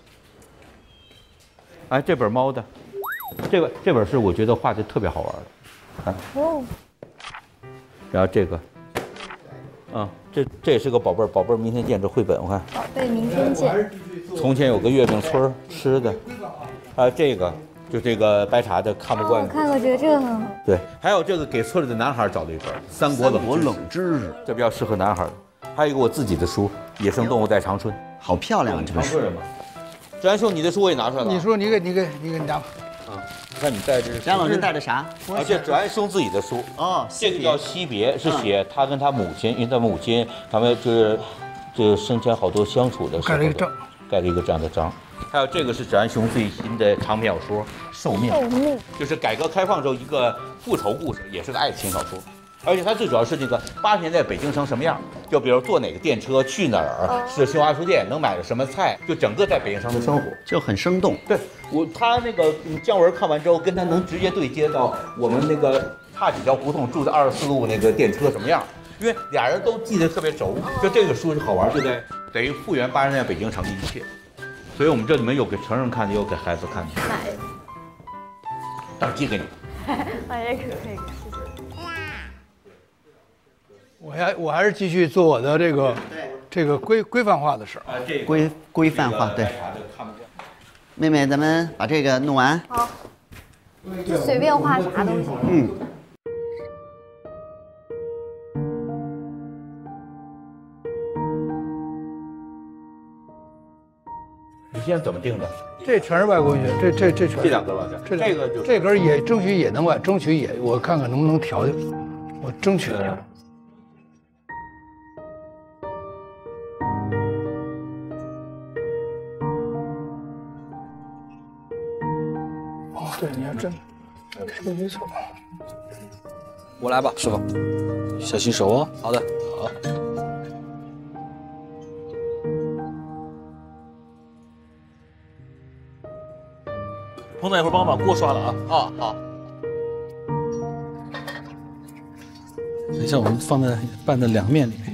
哎，这本猫的，这个这本是我觉得画的特别好玩的，看。哦。然后这个，啊，这这也是个宝贝儿，宝贝儿明天见这绘本，我看。 宝贝明天见。 从前有个月饼村吃的，还有这个，就这个白茶的看不惯。 我看过这个，这个很好。 对，还有这个给村里的男孩找的一本《三国冷冷知识》， 这比较适合男孩的。还有一个我自己的书《野生动物在长春》， 好漂亮啊，这本书。 志安兄，你的书我也拿出来了。 你说，你给，你给，你给你拿吧。 啊，你看你带这是。 张老师带的啥？ 啊，这志安兄自己的书。 哦， 这个叫《惜别》，是写他跟他母亲，因为他母亲他们就是这生前好多相处的时候。盖了一个章。盖了一个这样的章。还有这个是志安兄最新的长篇小说《寿命》，寿命就是改革开放之后一个复仇故事，也是个爱情小说。 而且它最主要是这个八十年代北京成什么样，就比如坐哪个电车去哪儿，是新华书店能买的什么菜，就整个在北京城的生活就很生动。 对我，他那个姜文看完之后，跟他能直接对接到我们那个差几条胡同住在二十四路那个电车什么样，因为俩人都记得特别熟。就这个书是好玩，就在等于复原八十年代北京城的一切。所以我们这里面有给成人看的，有给孩子看的。 买， 到时候寄给你。 买也可以。 我还我还是继续做我的这个这个规规范化的事儿。 规规范化，对。妹妹，咱们把这个弄完。 好。就随便画啥都行。嗯。 你现在怎么定的？ 这全是外国文学，这这这全。 这两根吧， 这这个就这根也争取也能外，争取也我看看能不能调调，我争取。 对，你还真说没错。 我来吧，师傅， 小心手哦。 好的， 好。彭仔，一会儿帮我把锅刷了啊。 哦，好。 等一下，我们放在拌的凉面里面。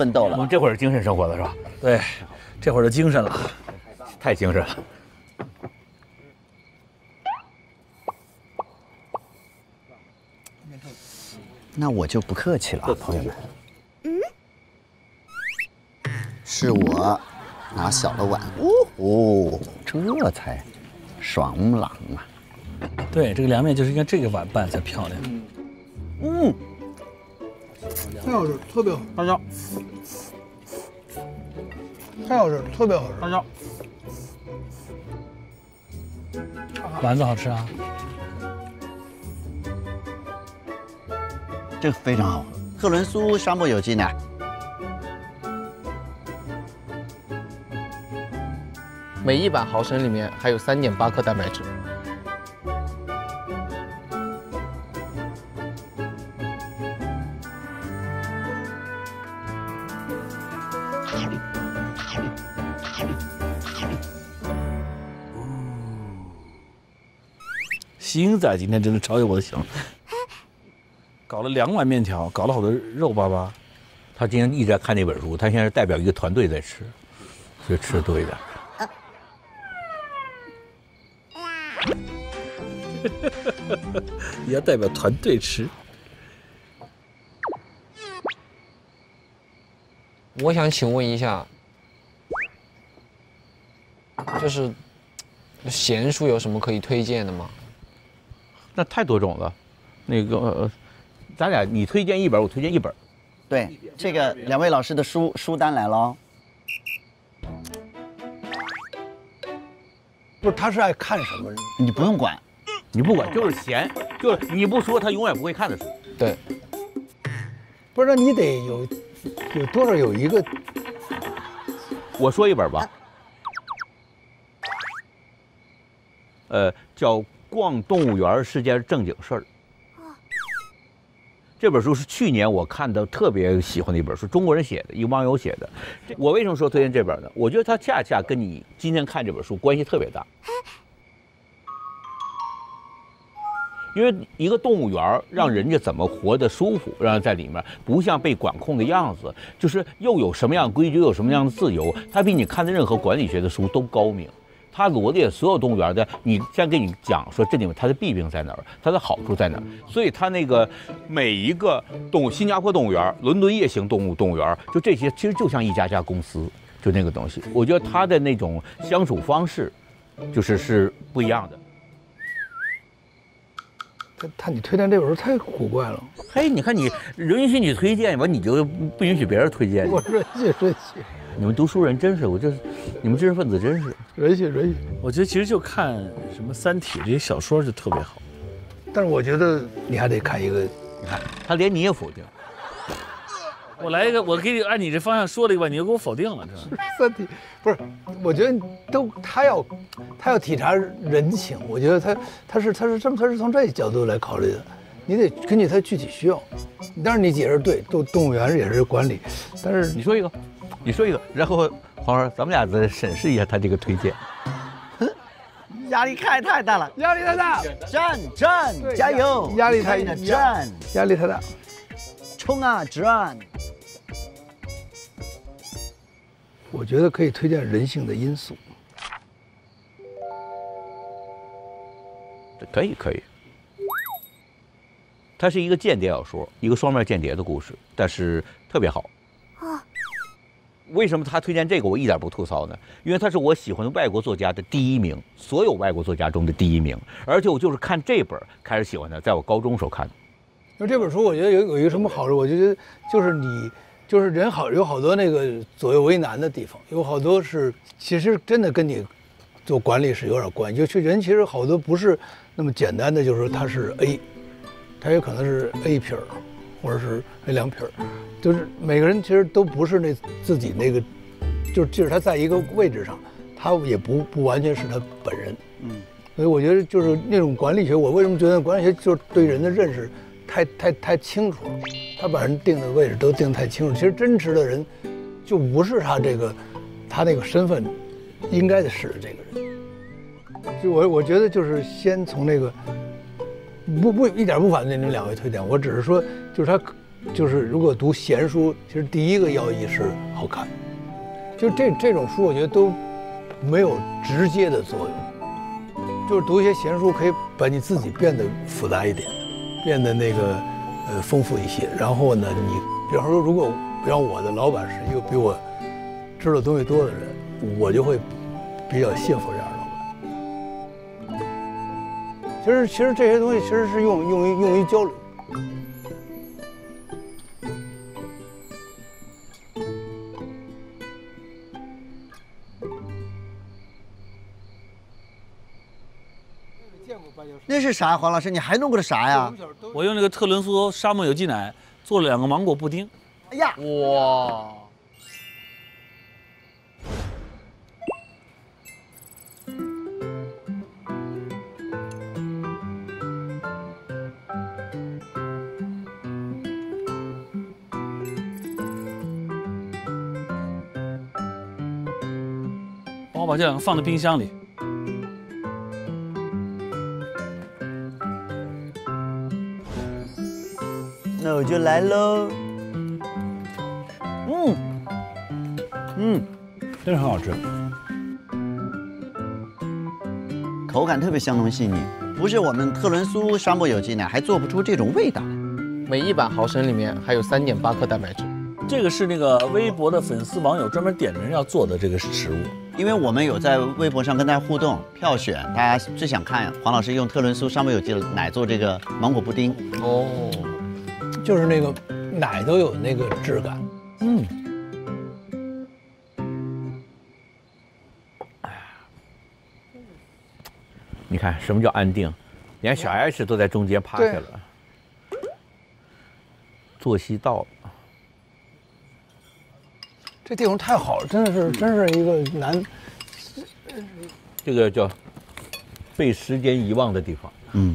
奋斗了。 我们这会儿精神生活了是吧？ 对，这会儿就精神了， 太精神了。 那我就不客气了，朋友们。嗯，是我拿小了碗。哦哦，这才爽朗啊！ 对，这个凉面就是应该这个碗拌才漂亮。 嗯， 太好吃，特别好吃。 大椒， 太好吃，特别好吃。 大椒，丸子好吃啊。 这个非常好，特仑苏沙漠有机奶。 每一百毫升里面还有三点八克蛋白质。 星仔今天真的超越我的想象。搞了两碗面条，搞了好多肉巴巴。 他今天一直在看那本书，他现在是代表一个团队在吃，所以吃的多一点。 你要代表团队吃。 我想请问一下，就是咸蔬有什么可以推荐的吗？ 那太多种了，那个。呃咱俩你推荐一本，我推荐一本。 对，这个两位老师的书书单来了。 不是，他是爱看什么？ 你不用管， 你不管，就是闲，就是你不说他永远不会看的书。 对。 不是，那你得有有多少有一个？ 我说一本吧。呃，叫《逛动物园是件正经事儿》。这本书是去年我看的特别喜欢的一本书，中国人写的，一个网友写的。我为什么说推荐这本呢？我觉得它恰恰跟你今天看这本书关系特别大。因为一个动物园让人家怎么活得舒服，让在里面不像被管控的样子，就是又有什么样的规矩，又有什么样的自由，它比你看的任何管理学的书都高明。他罗列所有动物园的，你先跟你讲说这里面它的弊病在哪儿，它的好处在哪儿。所以它那个每一个动物，新加坡动物园、伦敦夜行动物动物园，就这些其实就像一家家公司，就那个东西。我觉得它的那种相处方式，就是是不一样的。 他他你推荐这本书太古怪了。 嘿，你看你允许你推荐，完你就不允许别人推荐。 我允许允许。 你们读书人真是，我就是，你们知识分子真是。 允许允许。 我觉得其实就看什么《三体》这些小说就特别好。 但是我觉得你还得看一个， 你看他连你也否定。 我来一个，我给你按你这方向说了一个吧，你又给我否定了，这。 三体不是，我觉得都他要他要体察人情，我觉得他他是他是这么他是从这角度来考虑的，你得根据他具体需要。当然你解释对，动动物园也是管理，但是你说一个，你说一个，然后黄儿，咱们俩再审视一下他这个推荐。 压力太太大了， 压力太大， 战战加油， 压力太大，战压力太大， 冲啊战！ 我觉得可以推荐人性的因素。 可以可以。它是一个间谍小说，一个双面间谍的故事，但是特别好。啊。为什么他推荐这个？我一点不吐槽呢，因为他是我喜欢的外国作家的第一名，所有外国作家中的第一名。而且我就是看这本开始喜欢的，在我高中时候看的。 那这本书我觉得有有一个什么好处？我觉得就是你就是人好有好多那个左右为难的地方，有好多是其实真的跟你做管理是有点关系。就人其实好多不是那么简单的，就是说他是 A， 他也可能是 A 撇儿，或者是 A 两撇儿。就是每个人其实都不是那自己那个，就是即使他在一个位置上，他也不不完全是他本人。嗯，所以我觉得就是那种管理学，我为什么觉得管理学就是对人的认识太太太清楚了，他把人定的位置都定太清楚。其实真实的人，就不是他这个他那个身份应该的是的这个人。就我我觉得就是先从那个不不一点不反对你们两位推荐，我只是说就是他。 就是如果读闲书，其实第一个要义是好看。就这这种书，我觉得都没有直接的作用。就是读一些闲书，可以把你自己变得复杂一点，变得那个呃丰富一些。然后呢，你比方说，如果比方我的老板是一个比我知道东西多的人，我就会比较幸福这样的老板。其实其实这些东西其实是用用于用于交流。 那是啥？黄老师，你还弄过的啥呀？ 我用那个特仑苏沙漠有机奶做了两个芒果布丁。 哎呀， 哇！ 我把这两个放在冰箱里。 那我就来喽。嗯，嗯， 真是很好吃， 口感特别香浓细腻，不是我们特仑苏沙漠有机奶还做不出这种味道。 每一百毫升里面还有三点八克蛋白质。 这个是那个微博的粉丝网友专门点名要做的这个食物， 因为我们有在微博上跟大家互动票选，大家最想看黄老师用特仑苏沙漠有机奶做这个芒果布丁。 哦，就是那个奶都有那个质感。 嗯。 你看什么叫安定？连小 S 都在中间趴下了，作息到了。 这地方太好了，真的是，真是一个难， 这个叫被时间遗忘的地方。 嗯。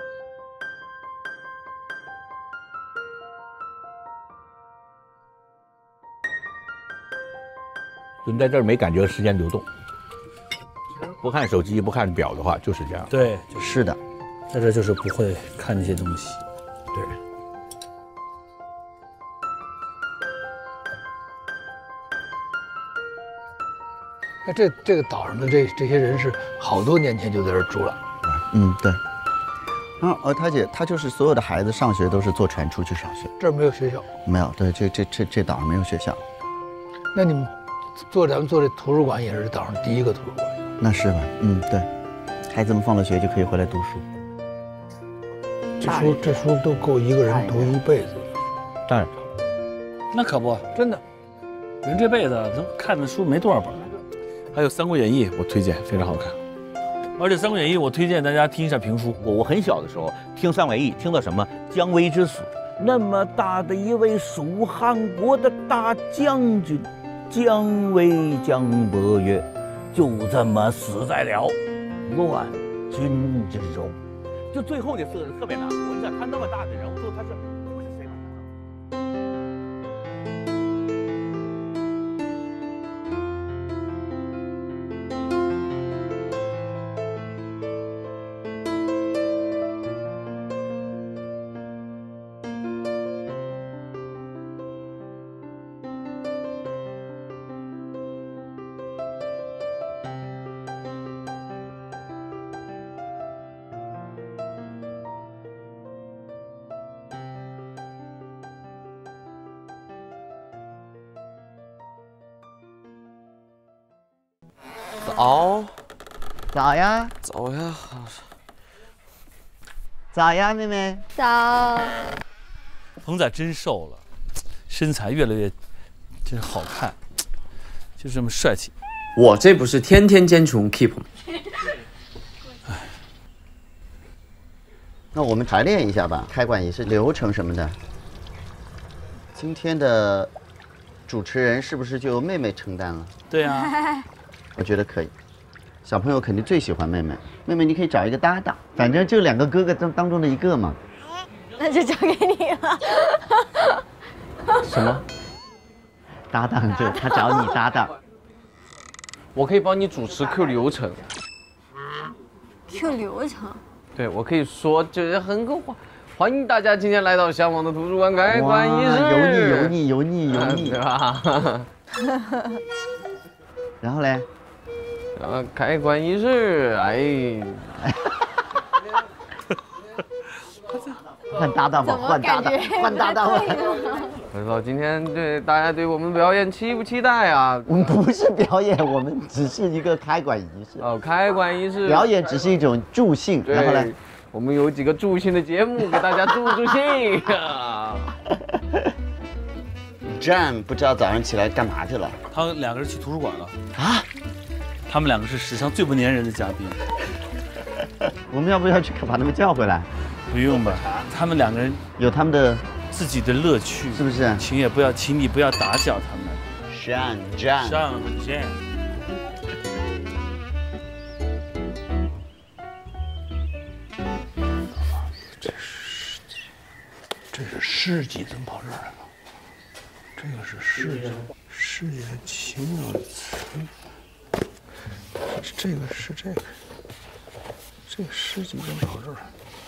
人在这儿没感觉时间流动，不看手机不看表的话就是这样。 对， 是的， 在这就是不会看那些东西。 对。 那这这个岛上的这这些人是好多年前就在这儿住了。 嗯，对。然后呃，他姐他就是所有的孩子上学都是坐船出去上学。 这儿没有学校。 没有，对，这这这这岛上没有学校。 那你们做咱们做这图书馆也是岛上第一个图书馆。 那是吧？嗯，对。孩子们放了学就可以回来读书。 这书这书都够一个人读一辈子。 当然。 那可不， 真的。 人这辈子都看的书没多少本。还有《三国演义》，我推荐，非常好看。而且《三国演义》，我推荐大家听一下评书。 我我很小的时候听《三国演义》，听到什么姜维之死，那么大的一位蜀汉国的大将军，姜维姜伯约，就这么死在了乱军之中。就最后的四个字特别难，我想他那么大的人物，最后他是。 早， 早呀， 早呀， 早呀，妹妹。 早。 鹏仔真瘦了，身材越来越真好看，就这么帅气。 我这不是天天坚持 keep 吗？ 那我们排练一下吧，开馆仪式流程什么的。今天的主持人是不是就由妹妹承担了？ 对啊。 我觉得可以，小朋友肯定最喜欢妹妹。妹妹，你可以找一个搭档，反正就两个哥哥当当中的一个嘛。 那就交给你了。 什么？ 搭档就他找你搭档。 我可以帮你主持 Q 流程。 Q 流程？ 对，我可以说就是很个话， 欢迎大家今天来到向往的图书馆开馆仪式。 油腻油腻油腻油腻， 对吧？ 然后嘞， 然后开馆仪式，哎。 换搭档吧，换搭档，换搭档吧。 不知道今天对大家对我们的表演期不期待啊？ 我们不是表演，我们只是一个开馆仪式。 哦，开馆仪式。 表演只是一种助兴，然后呢， 我们有几个助兴的节目给大家助助兴。 Jam 不知道早上起来干嘛去了？ 他们两个人去图书馆了啊！他们两个是史上最不粘人的嘉宾。 我们要不要去把他们叫回来？ 不用吧，他们两个人有他们的自己的乐趣， 是不是？ 请也不要，请你不要打搅他们。 上站上站。 这是这是世纪，怎么跑这儿来了？这个是世纪，世纪奇妙的词。这个是这个，这个世纪怎么跑这儿来？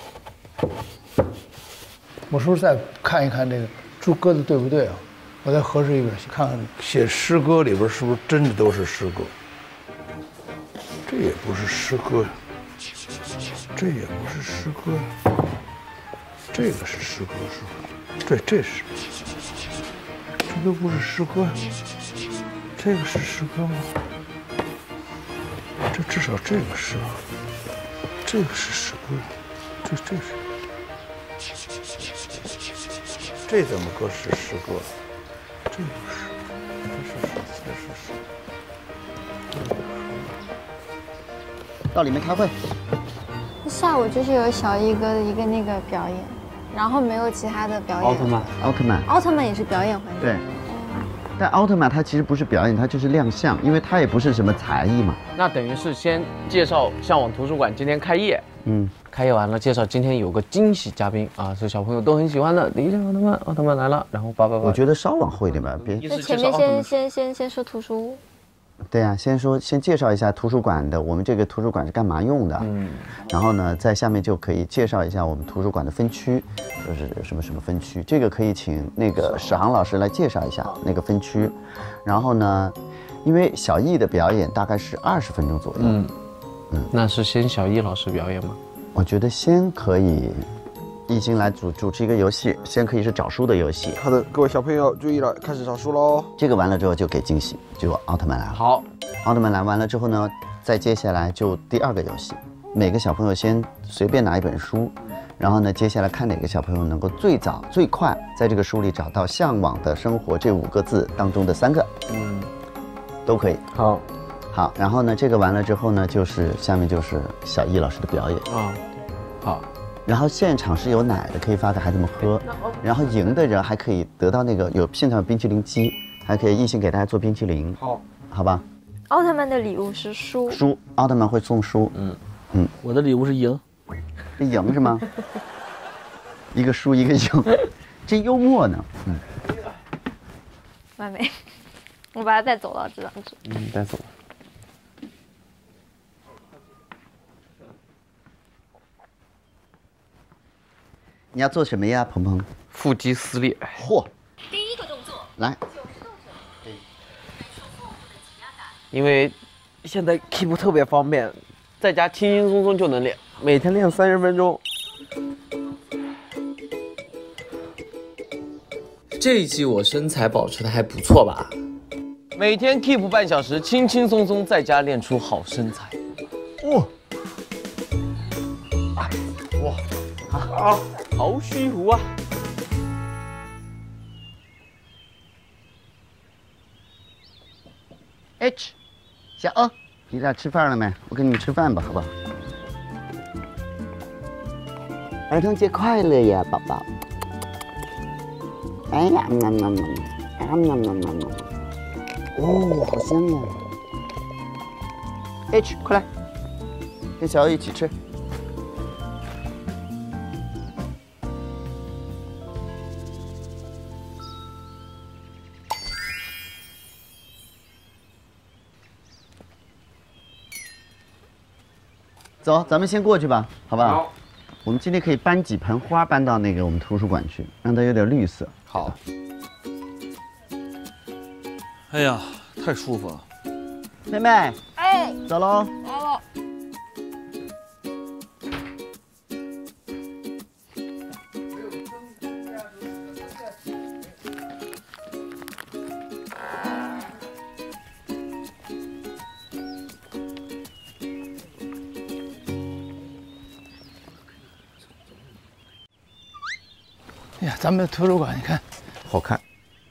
我是不是再看一看这个注歌的对不对啊？我再核实一遍，看看写诗歌里边是不是真的都是诗歌。这也不是诗歌呀，这也不是诗歌呀，这个是诗歌是吧？对，这是，这都不是诗歌呀。这个是诗歌吗？这至少这个是吧？这个是诗歌，这这是。这怎么个是诗歌？这不是，这是什么？这是什么？ 到里面开会。 下午就是有小一哥的一个那个表演，然后没有其他的表演。 奥特曼，奥特曼， 奥特曼也是表演环节。 对。但奥特曼他其实不是表演，他就是亮相，因为他也不是什么才艺嘛。 那等于是先介绍向往图书馆今天开业。嗯。开业完了，介绍今天有个惊喜嘉宾啊，是小朋友都很喜欢的李小奥特曼，奥特曼来了，然后叭叭叭。 我觉得稍往后一点吧，别。 那前面先先先先说图书。 对呀、啊，先说先介绍一下图书馆的，我们这个图书馆是干嘛用的？嗯。然后呢，在下面就可以介绍一下我们图书馆的分区，就是什么什么分区，这个可以请那个史航老师来介绍一下那个分区。然后呢，因为小艺的表演大概是二十分钟左右。嗯嗯，那是先小艺老师表演吗？ 我觉得先可以，一心来主主持一个游戏，先可以是找书的游戏。 好的，各位小朋友注意了，开始找书喽。 这个完了之后就给惊喜，就奥特曼来了。 好， 奥特曼来完了之后呢，再接下来就第二个游戏，每个小朋友先随便拿一本书，然后呢，接下来看哪个小朋友能够最早最快在这个书里找到“向往的生活”这五个字当中的三个，嗯，都可以。 好。 好，然后呢，这个完了之后呢，就是下面就是小艺老师的表演啊，好， 然后现场是有奶的，可以发给孩子们喝，然后赢的人还可以得到那个有现场有冰淇淋机，还可以一心给大家做冰淇淋， 好， 好吧？ 奥特曼的礼物是书， 书，奥特曼会送书，嗯嗯， 我的礼物是赢， 是赢是吗？一个输一个赢，真幽默呢，嗯， 完美，我把它带走了这张纸， 嗯，带走了。 你要做什么呀，鹏鹏？ 腹肌撕裂。 嚯！ 第一个动作来。 因为现在 keep 特别方便，在家轻轻松松就能练，每天练三十分钟。 这一季我身材保持的还不错吧？ 每天 keep 半小时，轻轻松松在家练出好身材。 哇！ 哇！好。好虚无啊 ！H， 小欧，你俩吃饭了没？我给你们吃饭吧，好不好？儿童节快乐呀，宝宝！哎呀，嗯嗯嗯嗯嗯嗯嗯哦，好香呀 ！H， 快来，跟小欧一起吃。走，咱们先过去吧，好不好？好。 我们今天可以搬几盆花搬到那个我们图书馆去，让它有点绿色。 好。 哎呀，太舒服了。 妹妹， 哎， 走喽。 来了。 哎呀，咱们的图书馆，你看， 好看。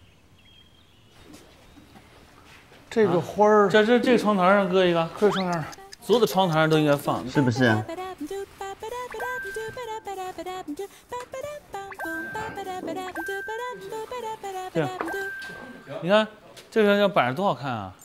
这个花儿， 这这这个窗台上搁一个， 搁窗台上， 所有的窗台上都应该放， 是不是？ 对，你看这个要摆上多好看啊！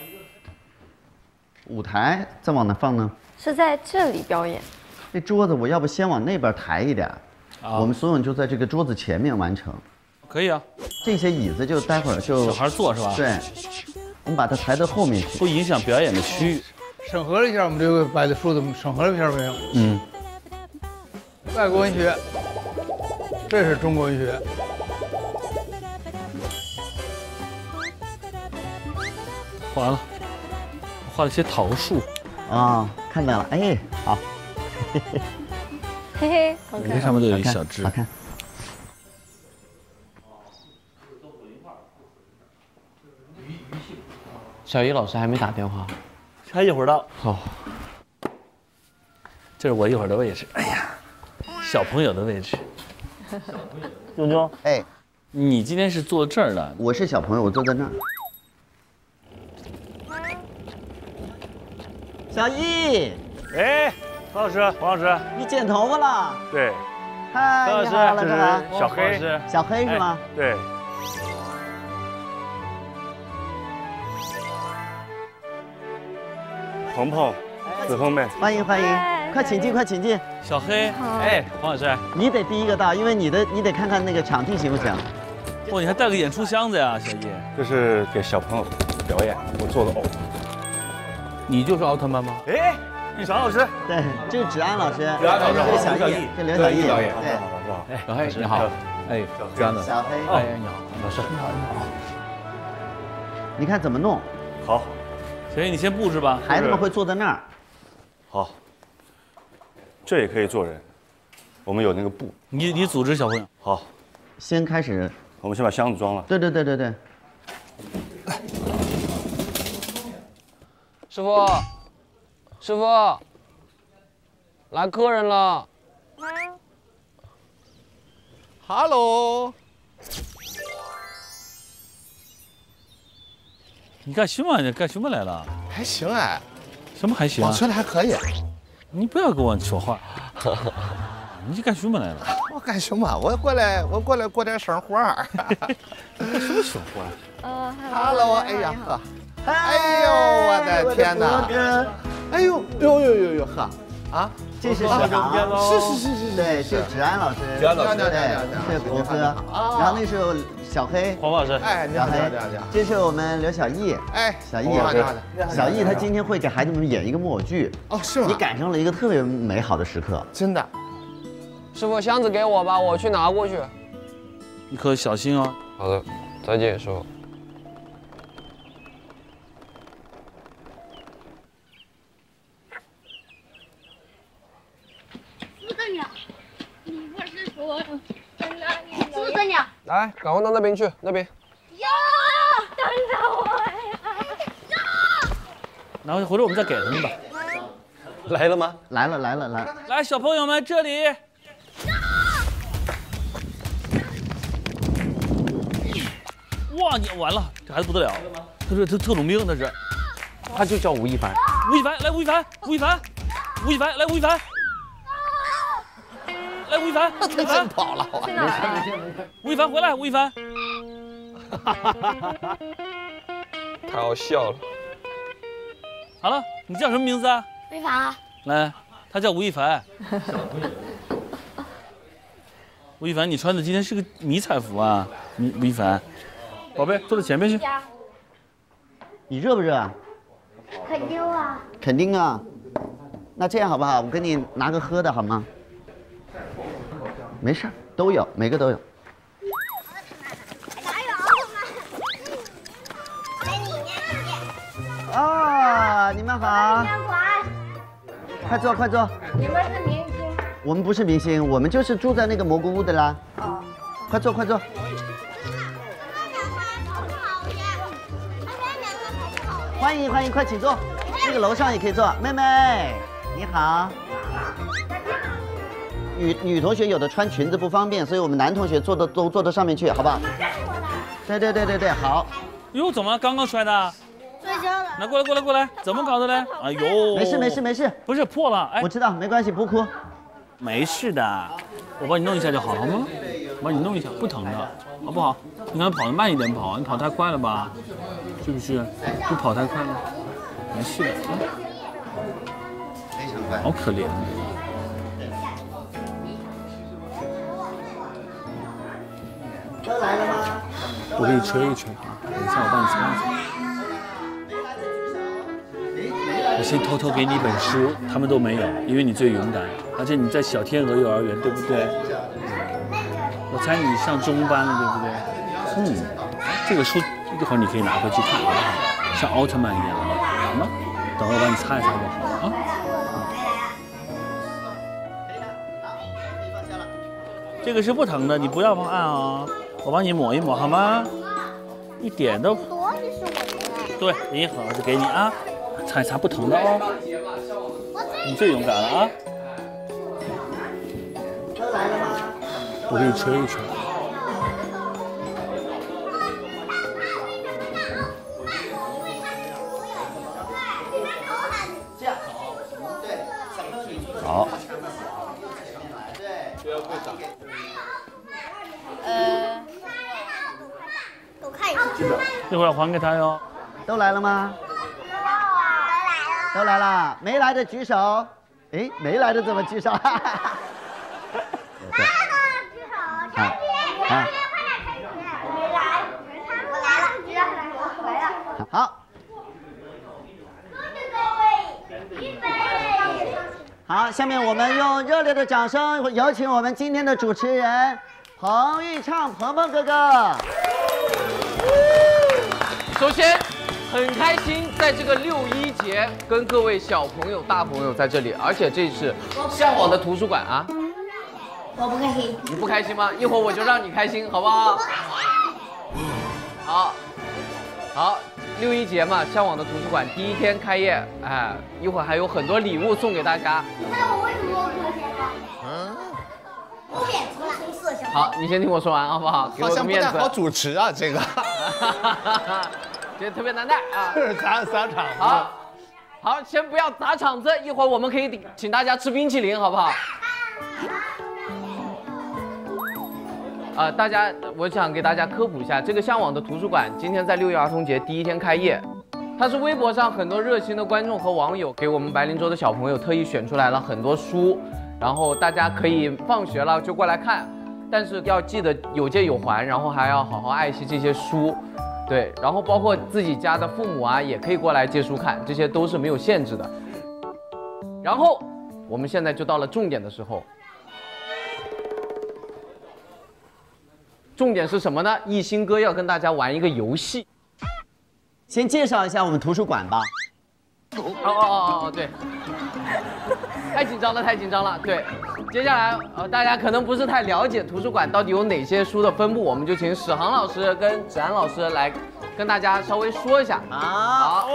舞台再往哪放呢？ 是在这里表演。 这桌子我要不先往那边抬一点， 啊、 我们所有人就在这个桌子前面完成。 可以啊， 这些椅子就待会儿就小孩坐是吧？ 对，我们把它抬到后面去， 不影响表演的区域。 审核了一下我们这个摆的书，怎么审核了一下没有？ 嗯。 外国文学，这是中国文学。 画了，画了些桃树。 啊，看到了，哎，好。 嘿嘿，好看。 这上面都有一小只。 好看。 小易老师还没打电话， 他一会儿到。 好， 这是我一会儿的位置。哎呀，小朋友的位置。炯炯， 哎， 你今天是坐这儿的。 我是小朋友，我坐在那儿。小易， 哎，黄老师，黄老师， 你剪头发了？ 对。 嗨， 黄老师， 你好， 这是小黑。 小黑是吗？ 对。鹏鹏，子枫妹， 欢迎欢迎，快请进，快请进。 小黑，哎，黄老师， 你得第一个到，因为你的你得看看那个场地行不行？ 哇，你还带个演出箱子呀，小易。 这是给小朋友表演，我做的偶。 你就是奥特曼吗？ 哎，玉祥老师， 对，这是芷安老师， 芷安老师， 这是小易，这刘小易表演， 对， 哎，小黑你好，哎，芷安的， 小黑， 哎，你好，老师， 你好你好。你看怎么弄？ 好。 小易，你先布置吧。 孩子们会坐在那儿。 好，这也可以做人。我们有那个布。 你你组织小朋友。 好， 先开始。 我们先把箱子装了。 对对对对对。 师傅，师傅，来客人了。Hello。 你干什么？你干什么来了？ 还行哎， 什么还行？ 保持的还可以。 你不要跟我说话。你干什么来了？ 我干什么？我过来，我过来过点生活。 干什么生活？ 呃 ，Hello， 哎呀呵，哎呦我的天哪！哎呦呦呦呦呦呵，啊， 这是校长， 是是是是是， 对，这是芷安老师， 芷安老师， 对，这是国哥，然后那是小黑， 黄老师， 哎，你好，你好，你好，你好， 这是我们刘小艺， 哎， 小艺老师，小艺他今天会给孩子们演一个木偶剧， 哦，是吗？ 你赶上了一个特别美好的时刻， 真的。 师傅，箱子给我吧，我去拿过去。 你可小心哦。 好的，再见，师傅。 四个鸟，你不是说在哪里？四个鸟， 来，赶快到那边去，那边。 呀，等着我呀！ 然后回头我们再给他们吧。 来了吗？ 来了，来了，来了。 来，小朋友们，这里。哇，你完了，这孩子不得了，他是他特种兵，他是， 他就叫吴亦凡。 吴亦凡，来，吴亦凡，吴亦凡，吴亦凡，来，吴亦凡，来，吴亦凡， 他真跑了， 去哪儿？ 吴亦凡回来，吴亦凡。 太好笑了。 好了，你叫什么名字啊？ 吴亦凡。 来，他叫吴亦凡。吴亦凡，你穿的今天是个迷彩服啊，吴亦凡。宝贝，坐到前面去。 你热不热？ 肯定啊。 肯定啊。那这样好不好？我给你拿个喝的好吗？ 没事，都有，每个都有。啊，你们好，快坐快坐。 你们是明星？ 我们不是明星，我们就是住在那个蘑菇屋的啦。哦，快坐快坐。欢迎欢迎，快请坐。那个楼上也可以坐。妹妹，你好。女女同学有的穿裙子不方便，所以我们男同学坐的都坐到上面去，好不好？对对对对对，好。 哟，怎么刚刚摔的？ 摔跤了。 来，过来过来过来，怎么搞的嘞？哎呦， 没事没事没事， 不是破了，哎， 我知道，没关系，不哭。 没事的，我帮你弄一下就好了，好吗？我帮你弄一下，不疼的，好不好？你看跑得慢一点跑，你跑太快了吧？是不是？你跑太快了，没事的，啊。 非常快。 好可怜。 都来了吗？ 我给你吹一吹啊，等一下我帮你擦一擦。我先偷偷给你一本书，他们都没有，因为你最勇敢，而且你在小天鹅幼儿园，对不对？我猜你上中班了，对不对？嗯，这个书一会儿你可以拿回去看，好不好？像奥特曼一样，好吗？等会我帮你擦一擦就好了啊。这个是不疼的，你不要怕按啊，我帮你抹一抹好吗？一点都。 多的是我的。 对，一会儿就给你啊。擦一擦不疼的哦，你最勇敢了啊！ 都来了吗？ 我给你吹一吹。 这样，对， 好。 呃，都看一下。 一会儿还给他哟。 都来了吗？都来了，没来的举手。哎，没来的怎么举手？哈哈哈。 来了，举手。 好，好。 没来，我来了，举手，我来了。 好。好，下面我们用热烈的掌声有请我们今天的主持人彭昱畅鹏鹏哥哥。 首先。很开心，在这个六一节跟各位小朋友、大朋友在这里，而且这是向往的图书馆啊。 我不开心。 你不开心吗？一会儿我就让你开心，好不好？好，好，六一节嘛，向往的图书馆第一天开业，哎，一会儿还有很多礼物送给大家。 你知道我为什么不开心吗？嗯。我脸从红色小。 好，你先听我说完好不好？给我个面子。 好像不太好主持啊，这个。 这特别难带啊！ 是砸砸场子。 好，好，先不要砸场子，一会儿我们可以请大家吃冰淇淋，好不好？啊，大家，我想给大家科普一下，这个向往的图书馆今天在六一儿童节第一天开业，它是微博上很多热心的观众和网友给我们白灵州的小朋友特意选出来了很多书，然后大家可以放学了就过来看，但是要记得有借有还，然后还要好好爱惜这些书。对，然后包括自己家的父母啊，也可以过来借书看，这些都是没有限制的。然后我们现在就到了重点的时候，重点是什么呢？艺兴哥要跟大家玩一个游戏， 先介绍一下我们图书馆吧。 哦哦哦哦，对，太紧张了，太紧张了。对，接下来呃，大家可能不是太了解图书馆到底有哪些书的分布，我们就请史航老师跟芷安老师来跟大家稍微说一下。 好，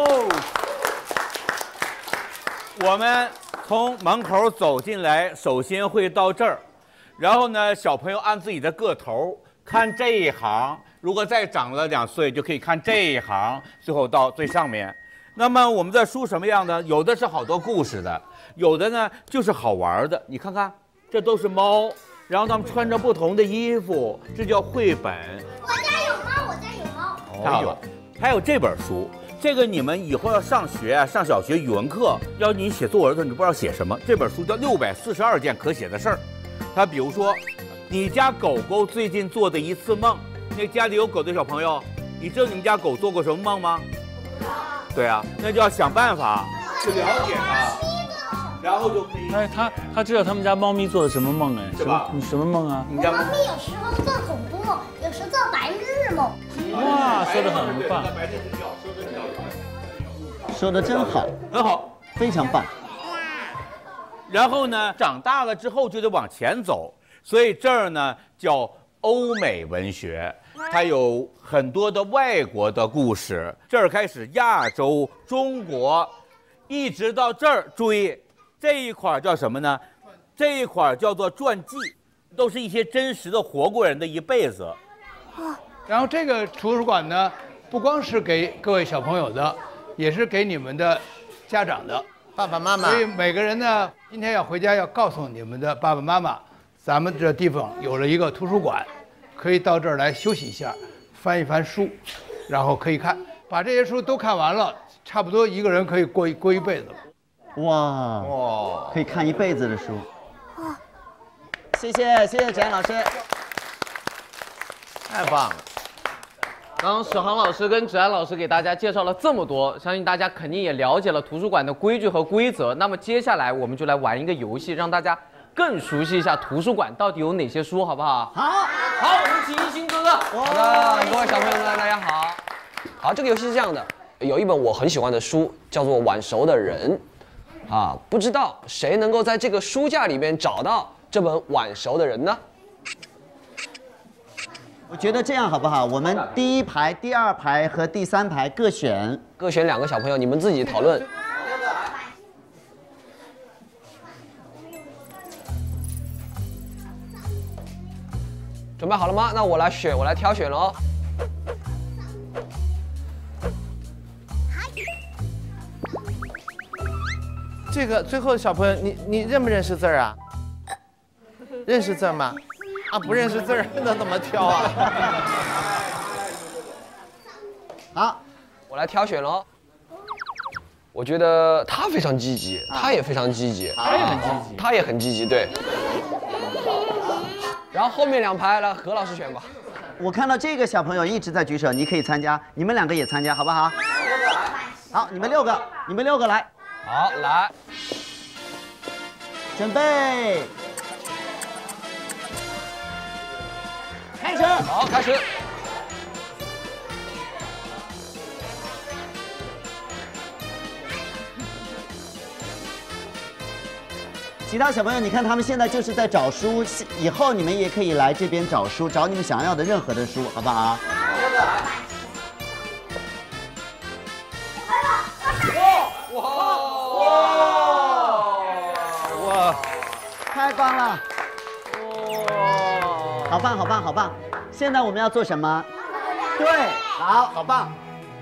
我们从门口走进来，首先会到这儿，然后呢，小朋友按自己的个头看这一行，如果再长了两岁，就可以看这一行，最后到最上面。那么我们的书什么样呢？有的是好多故事的，有的呢就是好玩的。你看看，这都是猫，然后它们穿着不同的衣服，这叫绘本。 我家有猫，我家有猫。 太好了，还有这本书，这个你们以后要上学啊，上小学语文课，要你写作文的时候，你不知道写什么。这本书叫《六百四十二件可写的事儿》，它比如说，你家狗狗最近做的一次梦。那家里有狗的小朋友，你知道你们家狗做过什么梦吗？对啊，那就要想办法去了解它。 然后就可以。 哎，他他知道他们家猫咪做的什么梦哎， 是吧？ 你什么梦啊？ 我猫咪有时候做总多梦，有时候做白日梦。 哇，说的很棒。 说的真好， 很好， 非常棒。 然后呢，长大了之后就得往前走，所以这儿呢叫欧美文学，它有很多的外国的故事。这儿开始亚洲、中国，一直到这儿，注意这一块叫什么呢？这一块叫做传记，都是一些真实的活过人的一辈子。 然后这个图书馆呢，不光是给各位小朋友的，也是给你们的家长的。 爸爸妈妈， 所以每个人呢，今天要回家要告诉你们的爸爸妈妈，咱们这地方有了一个图书馆，可以到这儿来休息一下，翻一翻书，然后可以看，把这些书都看完了，差不多一个人可以过一过一辈子了。 哇哇，可以看一辈子的书。谢谢谢谢翟老师， 太棒了。刚刚史航老师跟芷安老师给大家介绍了这么多，相信大家肯定也了解了图书馆的规矩和规则。那么接下来我们就来玩一个游戏，让大家更熟悉一下图书馆到底有哪些书，好不好？ 好， 好，我们请一星哥哥。 好的，各位小朋友们，大家好。好，这个游戏是这样的，有一本我很喜欢的书，叫做《晚熟的人》，啊，不知道谁能够在这个书架里面找到这本《晚熟的人》呢？ 我觉得这样好不好？我们第一排、第二排和第三排各选， 各选两个小朋友，你们自己讨论。准备好了吗？那我来选，我来挑选了哦。 这个最后的小朋友，你你认不认识字儿啊？认识字儿吗？啊，不认识字儿，那怎么挑啊？ 好， 我来挑选了哦。我觉得他非常积极，他也非常积极， 他也很积极， 他也很积极，对。然后后面两排来，何老师选吧。 我看到这个小朋友一直在举手，你可以参加，你们两个也参加，好不好？好，你们六个，你们六个来。 好，来， 准备，开始。 好，开始。 其他小朋友，你看他们现在就是在找书，以后你们也可以来这边找书，找你们想要的任何的书，好不好？ 哇哇哇！ 太棒了！哇，好棒，好棒，好棒！现在我们要做什么？对，好，好棒，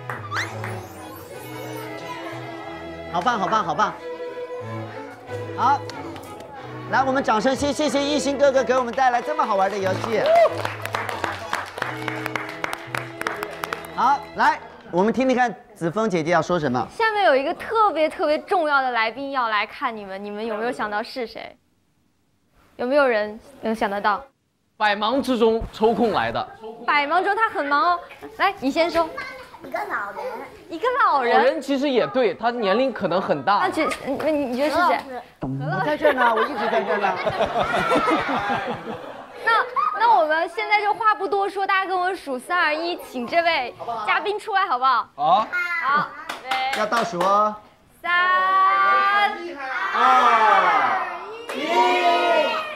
好棒，好棒，好棒！好。来，我们掌声谢谢谢一星哥哥给我们带来这么好玩的游戏。好，来，我们听听看子枫姐姐要说什么。 下面有一个特别特别重要的来宾要来看你们，你们有没有想到是谁？有没有人能想得到？ 百忙之中抽空来的。 百忙中他很忙哦。来，你先说。 一个老人， 一个老人。 老人其实也对，他年龄可能很大。 那觉你你觉得是谁？ 我在这呢，我一直在这呢。 那那我们现在就话不多说，大家跟我数三二一，请这位嘉宾出来好不好？ 好。 好，对。 要倒数哦。 三二一。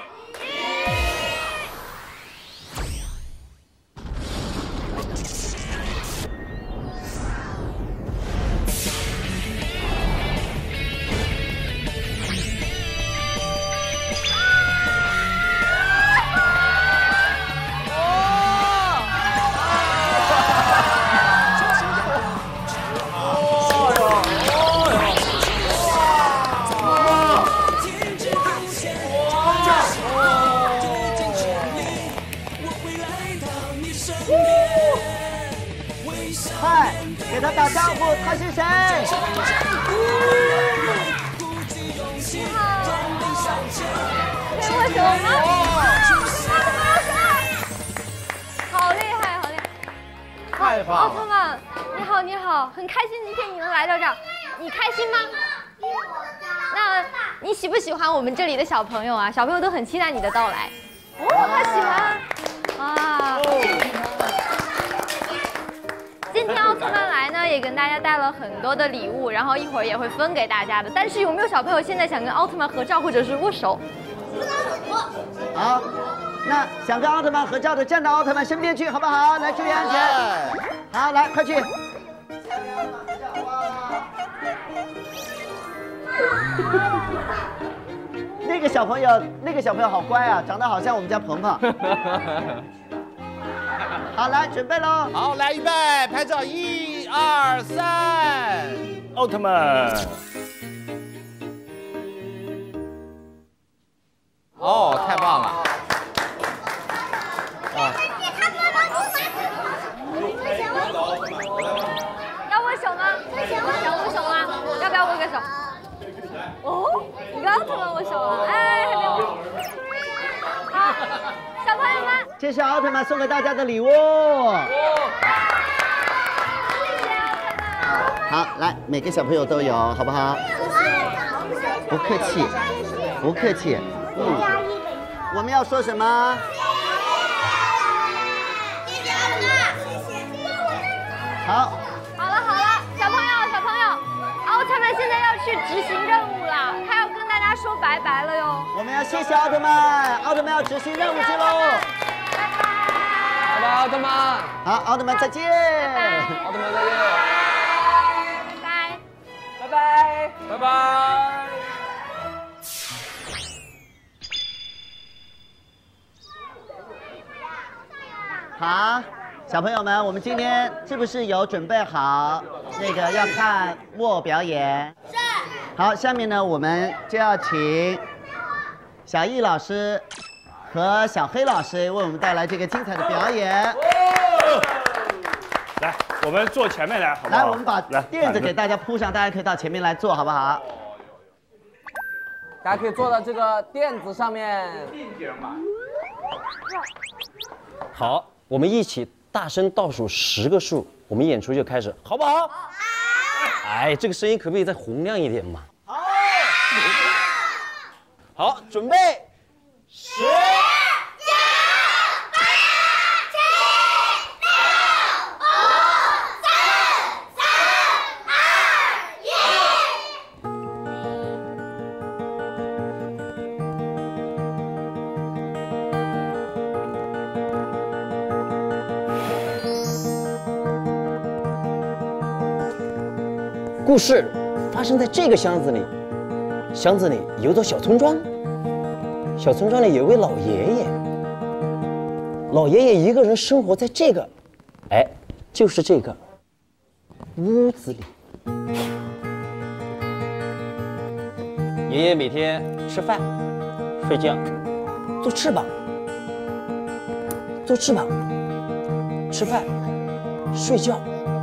快，给他打招呼，他是谁？ 你好，可以握手吗？好厉害，好厉害！ 太棒了！ 奥特曼，你好，你好，很开心今天你能来到这儿，你开心吗？那你喜不喜欢我们这里的小朋友啊？小朋友都很期待你的到来。哦，他喜欢。啊。今天奥特曼来呢，也跟大家带了很多的礼物，然后一会儿也会分给大家的。但是有没有小朋友现在想跟奥特曼合照或者是握手？ 好，那想跟奥特曼合照的站到奥特曼身边去，好不好？来，注意安全。好，来，快去。那个小朋友，那个小朋友好乖啊，长得好像我们家鹏鹏。好，来，准备喽！ 好，来，预备，拍照，一二三， 奥特曼。 哦，太棒了！ 啊！要握手吗？想握手吗？要不要握个手？哦，你跟奥特曼握手了？哎，还没握。好，小朋友们， 这是奥特曼送给大家的礼物。好，来，每个小朋友都有，好不好？不客气，不客气。嗯，我们要说什么？好。 好了好了，小朋友小朋友，奥特曼现在要去执行任务了，他要跟大家说拜拜了哟。 我们要谢谢奥特曼，奥特曼要执行任务去喽。 拜拜，奥特曼。 好，奥特曼再见。 奥特曼再见。 拜拜。 拜拜。拜拜。 好，小朋友们，我们今天是不是有准备好那个要看木偶表演？是。好，下面呢，我们就要请小易老师和小黑老师为我们带来这个精彩的表演。 来，我们坐前面来，好不好？ 来，我们把垫子给大家铺上，大家可以到前面来坐，好不好？ 大家可以坐到这个垫子上面。 好，我们一起大声倒数十个数，我们演出就开始，好不好？好。哎，这个声音可不可以再洪亮一点嘛？好。好，准备，十、九、八、七、六、五、四、三、二、一。故事发生在这个箱子里，箱子里有座小村庄，小村庄里有位老爷爷，老爷爷一个人生活在这个，哎，就是这个屋子里。爷爷每天吃饭、睡觉、做翅膀、做翅膀、吃饭、睡觉。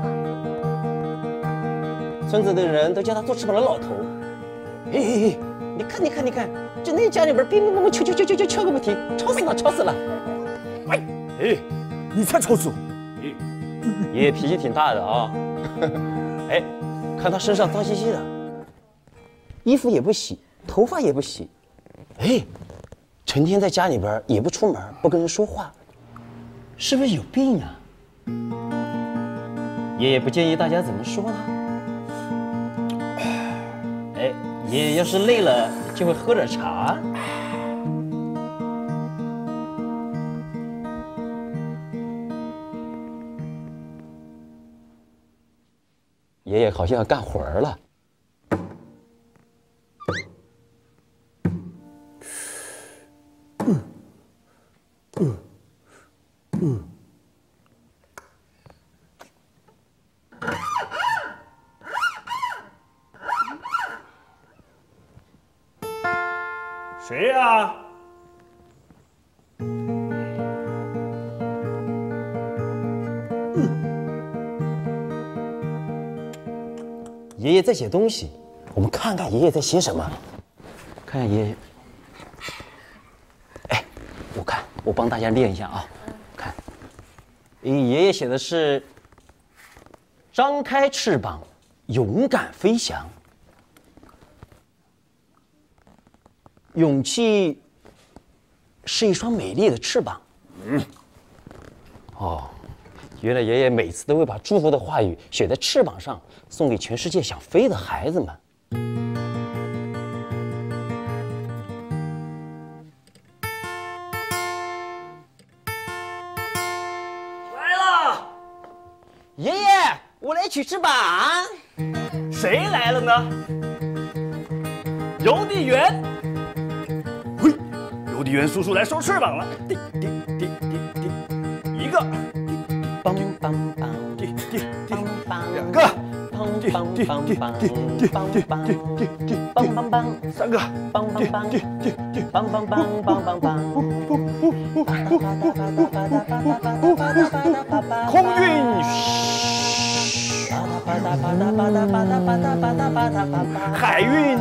村子的人都叫他做翅膀的老头。哎哎哎，你看你看你看，就那家里边乒乒乓乓敲敲敲敲敲敲个不停，吵死了吵死了。喂，哎，你才吵死我！爷爷脾气挺大的啊。哎，看他身上脏兮兮的，衣服也不洗，头发也不洗，哎，成天在家里边也不出门，不跟人说话，是不是有病啊？爷爷不建议大家怎么说呢？哎，爷爷要是累了，就会喝点茶。爷爷好像要干活了。嗯嗯嗯。 谁呀？ 爷爷在写东西，我们看看爷爷在写什么。看看爷爷，哎，我看我帮大家练一下啊。看，爷爷写的是“张开翅膀，勇敢飞翔”。 勇气是一双美丽的翅膀。嗯。哦，原来爷爷每次都会把祝福的话语写在翅膀上，送给全世界想飞的孩子们。 来了， 爷爷，我来取翅膀。 谁来了呢？邮递员。嘿，邮递员叔叔来收翅膀了。滴滴滴滴滴，一个。梆梆梆，滴滴滴，两个。滴滴滴滴滴滴滴滴，梆梆梆，三个。梆梆梆，滴滴滴，梆梆梆梆梆梆。空运。海运，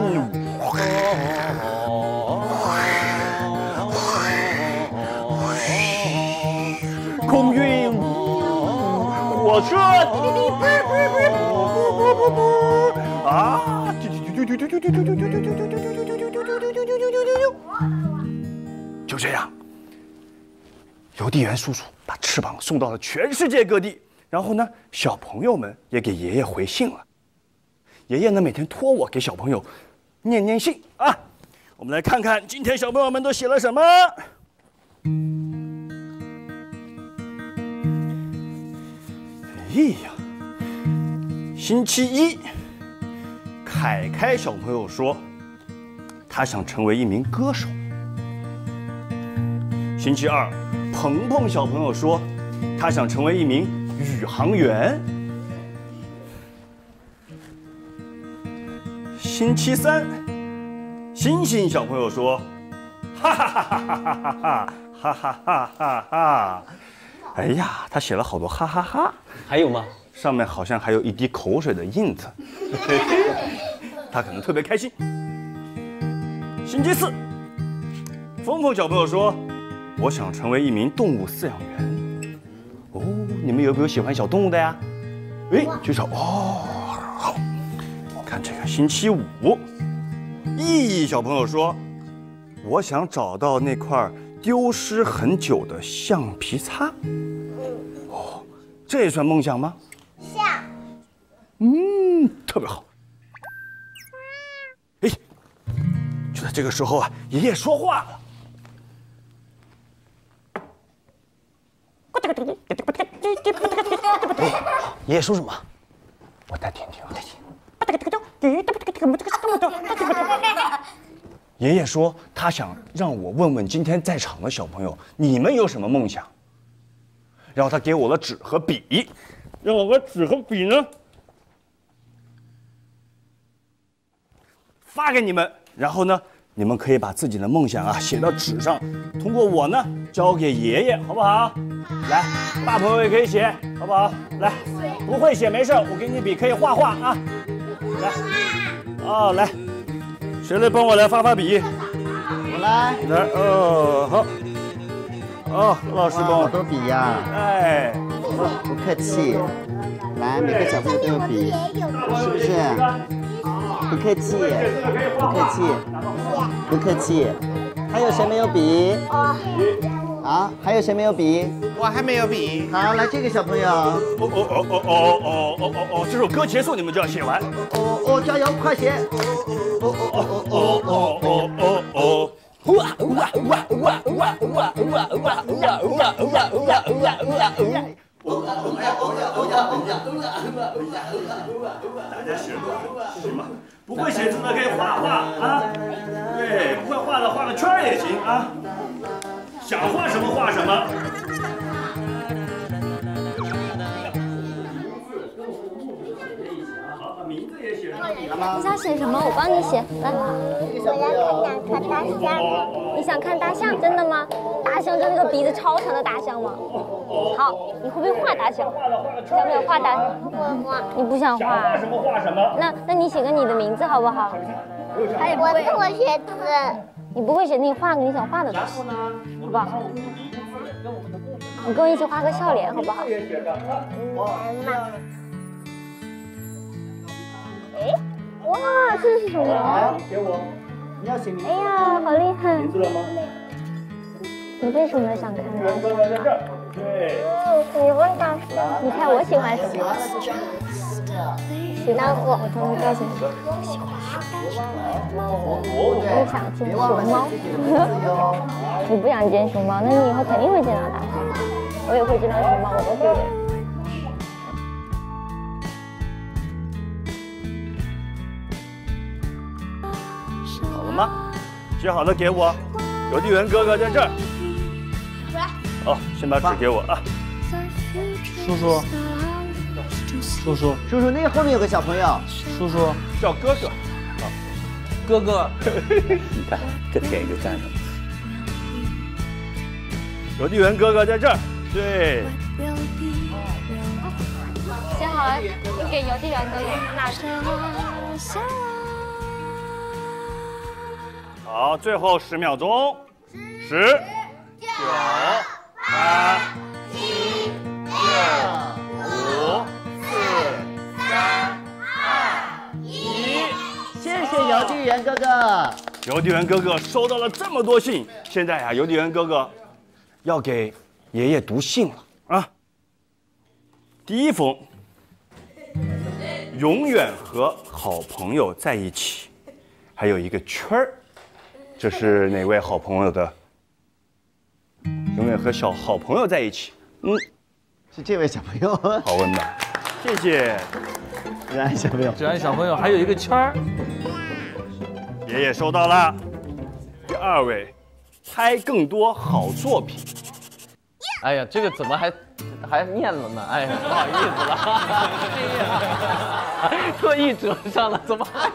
空运，火车，啊，就这样，邮递员叔叔把翅膀送到了全世界各地。然后呢，小朋友们也给爷爷回信了。爷爷呢，每天托我给小朋友念念信啊。我们来看看今天小朋友们都写了什么。哎呀，星期一，凯凯小朋友说，他想成为一名歌手。星期二，鹏鹏小朋友说，他想成为一名宇航员。星期三，星星小朋友说：“哈哈哈哈哈哈哈哈哈哈哈哈哈！”哎呀，他写了好多哈哈哈。 还有吗？ 上面好像还有一滴口水的印子。他可能特别开心。星期四，峰峰小朋友说：“我想成为一名动物饲养员。”哦，你们有没有喜欢小动物的呀？哎，举手哦。好，看这个星期五，意义小朋友说：“我想找到那块丢失很久的橡皮擦。”哦，这也算梦想吗？像。嗯，特别好。哎，就在这个时候啊，爷爷说话了。 爷爷说什么？ 我再听听。爷爷说他想让我问问今天在场的小朋友，你们有什么梦想？然后他给我了纸和笔，让我把纸和笔呢发给你们，然后呢，你们可以把自己的梦想啊写到纸上，通过我呢交给爷爷，好不好？来，大朋友也可以写，好不好？来，不会写没事，我给你笔，可以画画啊。来，哦，来，谁来帮我来发发笔？ 我来。 来，哦，好。哦，老师帮我。 好多笔呀。 哎， 不客气。来，每个小朋友都有笔，是不是？不客气，不客气，不客气。还有谁没有笔？啊，还有谁没有笔？ 我还没有笔。 好，来这个小朋友。哦哦哦哦哦哦哦哦哦！这首歌结束你们就要写完。 哦哦，加油，快写！哦哦哦哦哦哦哦哦！ 哇哇哇哇哇哇哇哇哇哇哇哇哇！大家写是吗？不会写字的可以画画啊。对，不会画的画个圈也行啊。想画什么画什么。好，把名字也写上。 你想写什么？我帮你写。来，我要看大象。你想看大象？真的吗？大象就那个鼻子超长的大象吗？好，你会不会画大象？想不想画大象？你不想画？ 画什么画什么。 那那你写个你的名字好不好？他也不会。我不会写字。你不会写，你画个你想画的东西，好不好？你跟我一起画个笑脸，好不好？哎，哇，这是什么？ 给我。 哎呀，好厉害！记住了吗？你为什么想看人家？对，喜欢大象。你看我喜欢什么？许大货，我终于告诉你，我喜欢熊。你想见熊猫？你不想见熊猫，那你以后肯定会见到大象。我也会见到熊猫，我都会的。 好了吗？写好了给我。邮递员哥哥在这儿。哦，先把纸给我啊。 叔叔，叔叔， 叔叔，那后面有个小朋友。 叔叔叫哥哥。啊， 哥哥。 你看，这舔就站着。 邮递员哥哥在这儿。对。 写好了，你给邮递员哥哥拿着。 好，最后十秒钟，十、九、八、七、六、五、四、三、二、一。 谢谢邮递员哥哥。 邮递员哥哥收到了这么多信，现在啊，邮递员哥哥要给爷爷读信了啊。第一封，永远和好朋友在一起，还有一个圈儿。 这是哪位好朋友的？永远和小好朋友在一起。嗯， 是这位小朋友。 好温暖，谢谢。 芷安小朋友， 芷安小朋友还有一个圈儿。 爷爷收到了。第二位，拍更多好作品。 哎呀，这个怎么还还念了呢？哎呀，不好意思了。哎呀，特意折上了，怎么还？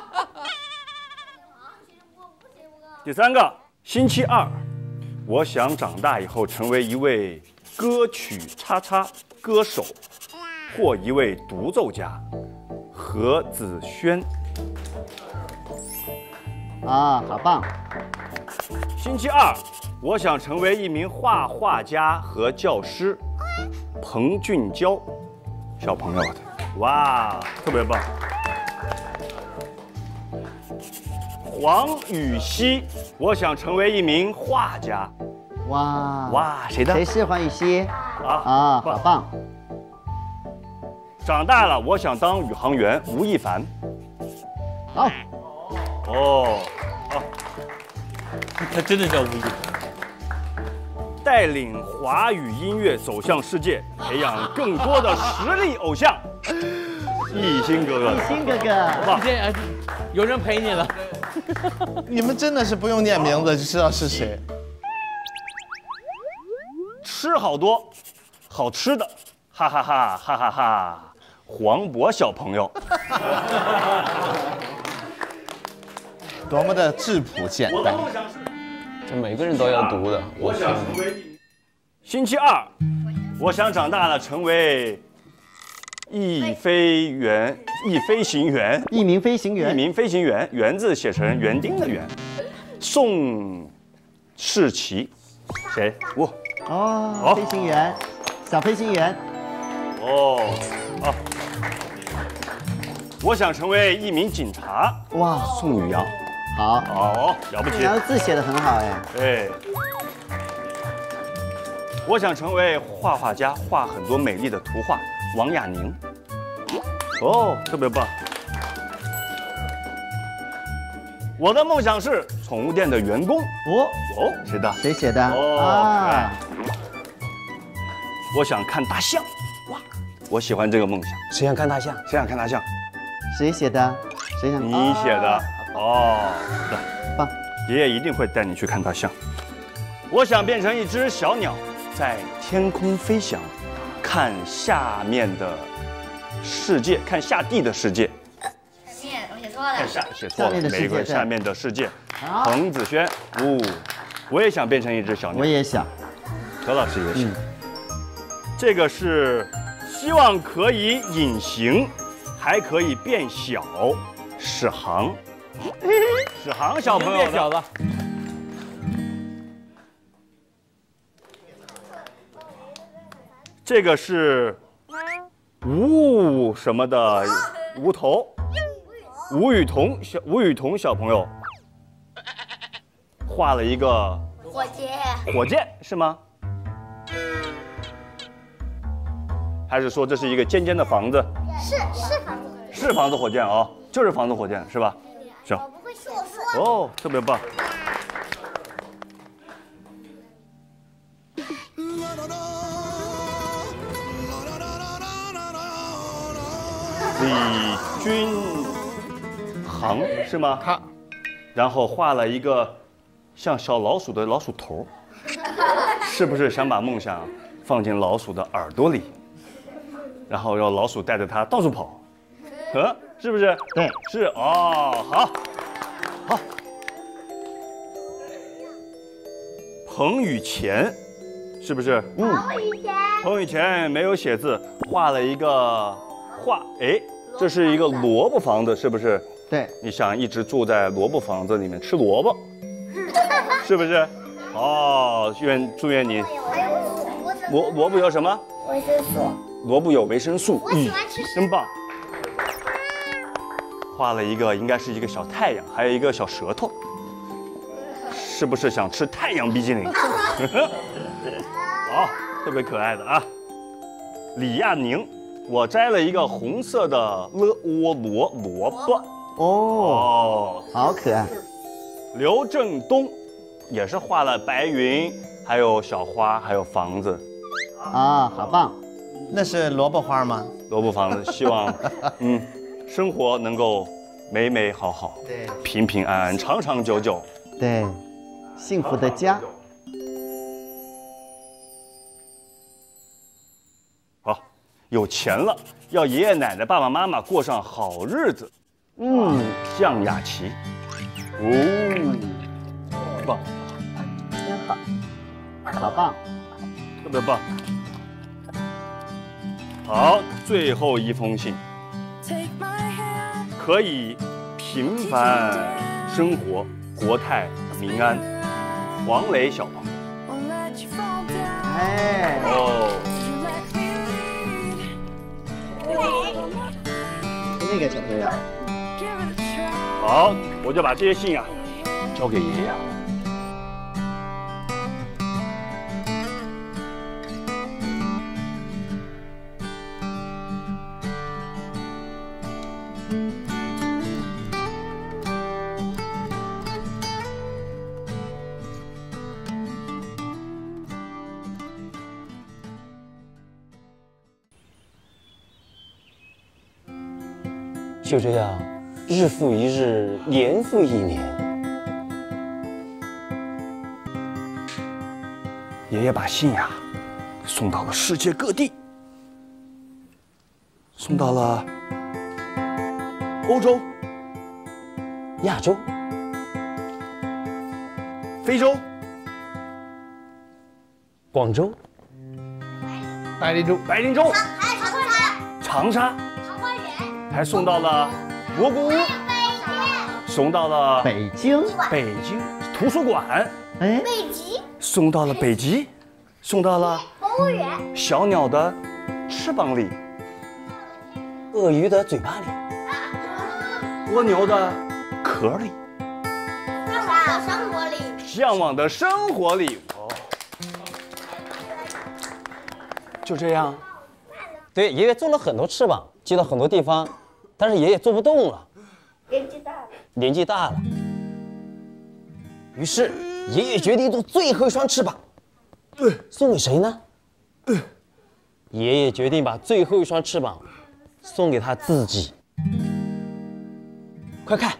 第三个，星期二，我想长大以后成为一位歌曲叉叉歌手，或一位独奏家。何子轩。 啊，好棒！ 星期二，我想成为一名画画家和教师。彭俊娇，小朋友的，哇，特别棒。 黄禹锡，我想成为一名画家。 哇哇，谁的？ 谁是黄禹锡？ 啊啊，好棒！ 长大了，我想当宇航员。吴亦凡。 好。 哦，好。 他真的叫吴亦凡。 带领华语音乐走向世界，培养更多的实力偶像。艺兴哥哥。 艺兴哥哥。 好棒！ 有人陪你了。 你们真的是不用念名字就知道是谁。 吃好多，好吃的，哈哈哈哈哈哈！黄渤小朋友， 多么的质朴简单。 这每个人都要读的。 我想成为星期二，我想长大了成为一飞员。 一飞行员， 一名飞行员， 一名飞行员，园字写成园丁的园。宋世奇，谁？哇， 哦，飞行员，小飞行员。 哦，好。我想成为一名警察。 哇， 宋宇阳， 好， 好，了不起。 然后字写得很好哎。 对。我想成为画画家，画很多美丽的图画。王亚宁。 哦，特别棒！我的梦想是宠物店的员工。哦哦，谁的？ 谁写的？ 哦啊！我想看大象。哇，我喜欢这个梦想。 谁想看大象？ 谁想看大象？ 谁写的？谁想？ 你写的。哦，的， 棒！ 爷爷一定会带你去看大象。我想变成一只小鸟，在天空飞翔，看下面的。 世界，看下地的世界。 下面我写错了。 看下写错了，玫瑰下面的世界。彭子轩，哦，我也想变成一只小鸟。 我也想。 何老师也想。这个是希望可以隐形，还可以变小。史航，史航小朋友变小了。 这个是。 吴什么的，无头，吴雨桐小吴雨桐小朋友， 画了一个火箭。 火箭是吗？还是说这是一个尖尖的房子？ 是是房子。 是房子火箭哦，就是房子火箭是吧？行。 我不会是我说。 哦，特别棒。李君航是吗？他，然后画了一个像小老鼠的老鼠头，是不是想把梦想放进老鼠的耳朵里，然后让老鼠带着它到处跑？嗯，是不是？对，是哦，好，好。彭雨前，是不是？ 嗯。彭雨前。 彭雨前没有写字，画了一个画，哎。这是一个萝卜房子，是不是？ 对， 你想一直住在萝卜房子里面吃萝卜，是不是？哦，愿祝愿你。萝萝卜有什么？ 维生素。 萝卜有维生素， 我喜欢吃。 真棒。画了一个，应该是一个小太阳，还有一个小舌头，是不是想吃太阳冰淇淋？好，特别可爱的啊，李亚宁。我摘了一个红色的了窝萝萝卜， 哦，好可爱。 刘正东也是画了白云，还有小花，还有房子， 啊，好棒。 那是萝卜花吗？ 萝卜房子，希望嗯，生活能够美美好好， 对， 平平安安，长长久久， 对，幸福的家。 有钱了，要爷爷奶奶、爸爸妈妈过上好日子。嗯，降雅琪，哦，棒， 真好，好棒， 特别棒。好，最后一封信，可以平凡生活，国泰民安。王磊小朋友， 哎， 哦。 那个小朋友， 好，我就把这些信啊交给爷爷。 就这样，日复一日，年复一年。 爷爷把信呀送到了世界各地，送到了欧洲、 亚洲、 非洲、 广州、 白林州、 白林州、长沙。还送到了蘑菇屋，送到了北京， 北京图书馆， 哎， 北极， 送到了北极，送到了博物园， 小鸟的翅膀里， 鳄鱼的嘴巴里， 蜗牛的壳里， 向往的生活里， 向往的生活里。哦，就这样。 对，爷爷做了很多翅膀，寄到很多地方。但是爷爷做不动了， 年纪大了， 年纪大了。于是爷爷决定做最后一双翅膀，送给谁呢？爷爷决定把最后一双翅膀送给他自己。快看！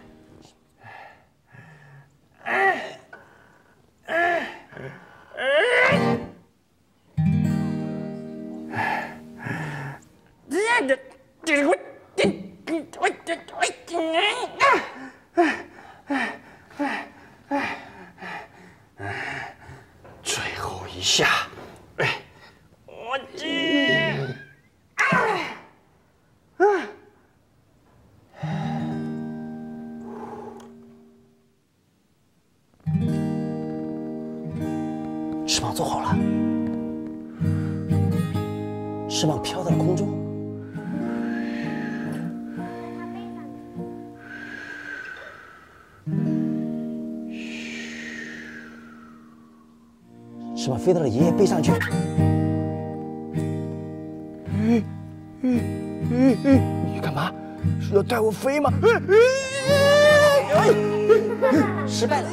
最后一下，哎，我去， 翅膀做好了，翅膀飘在了空中。 飞到了爷爷背上去。 嗯嗯嗯嗯，你干嘛？是要带我飞吗？ 失败了，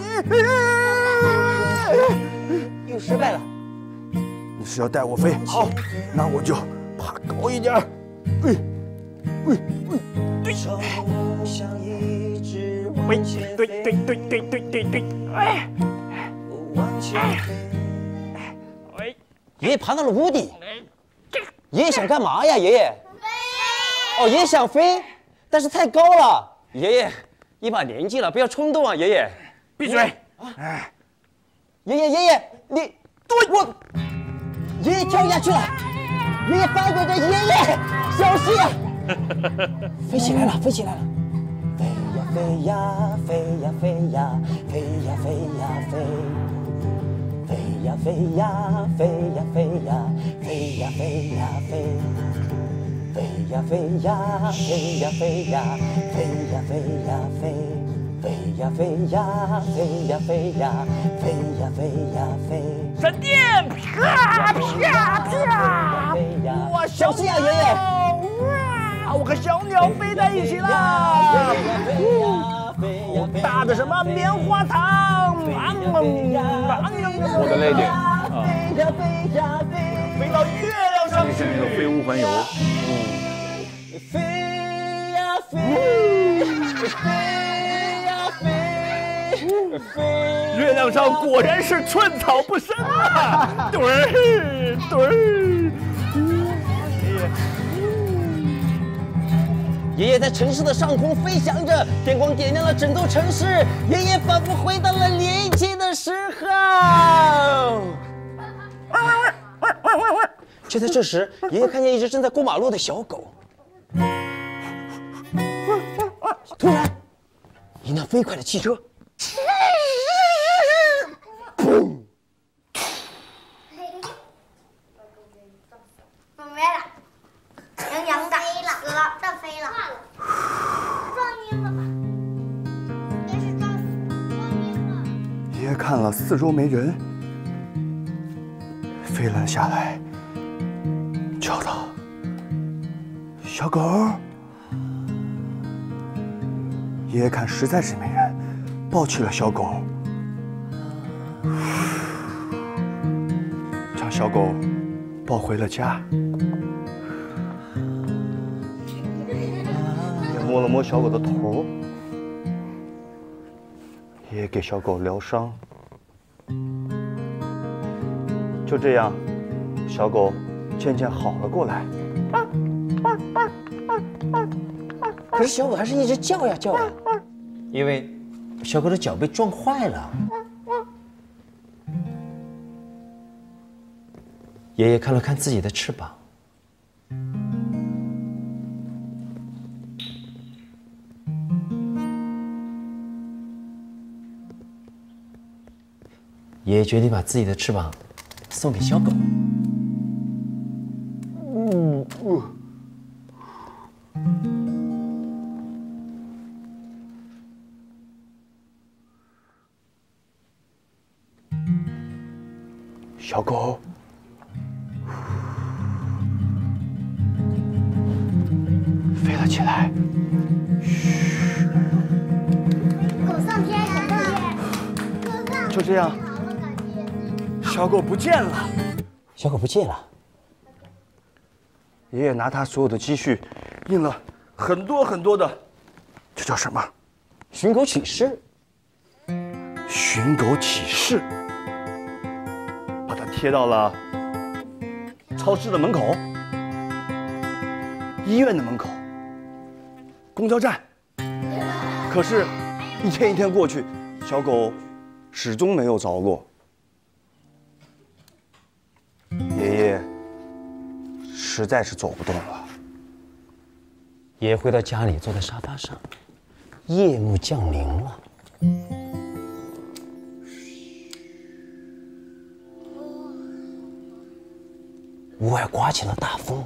又失败了。 你是要带我飞？好，那我就爬高一点。哎，哎，哎， 手像一只往前对对对对对对对，哎， 往前飞。哎，爷爷爬到了屋顶。爷爷想干嘛呀？爷爷？哦，爷爷想飞，但是太高了。爷爷一把年纪了，不要冲动啊！爷爷， 闭嘴！ 哎，爷爷爷爷，你对我，爷爷跳下去了。爷爷翻滚着，爷爷小心啊！飞起来了，飞起来了！飞呀飞呀飞呀飞呀飞呀飞呀飞。飞呀飞呀飞呀飞呀飞呀飞呀飞，飞呀飞呀飞呀飞呀飞呀飞呀飞，飞呀飞呀飞呀飞呀飞呀飞呀飞。 闪电！啪啪啪！哇， 小心啊，爷爷！ 哇，我和小鸟飞在一起了！好大的什么棉花糖！ 我的泪点啊！ 飞到月亮上去， 这是那个飞屋环游。 嗯，飞呀飞，飞呀飞，飞。 月亮上果然是寸草不生啊！对儿对儿。 爷爷在城市的上空飞翔着，电光点亮了整座城市。爷爷仿佛回到了年轻的时候。就在这时，爷爷看见一只正在过马路的小狗。突然，一辆飞快的汽车，砰！ 没了，洋洋的，死了，它飞了，撞晕了吧？应该是撞撞晕了。 爷爷看了四周没人，飞了下来，叫道：“小狗。”爷爷看实在是没人，抱起了小狗，将小狗抱回了家。也摸了摸小狗的头，爷爷给小狗疗伤。就这样，小狗渐渐好了过来。 可是小狗还是一直叫呀叫呀，因为小狗的脚被撞坏了。爷爷看了看自己的翅膀，爷爷决定把自己的翅膀送给小狗。 嗯嗯。小狗，飞了起来。嘘， 狗上天，狗上天， 就这样，小狗不见了。 小狗不见了。 爷爷拿他所有的积蓄，印了很多很多的，这叫什么？ 寻狗启事。 寻狗启事。把它贴到了超市的门口、医院的门口、公交站。可是，一天一天过去，小狗始终没有着落。爷爷实在是走不动了。 爷爷回到家里，坐在沙发上。夜幕降临了。屋外刮起了大风。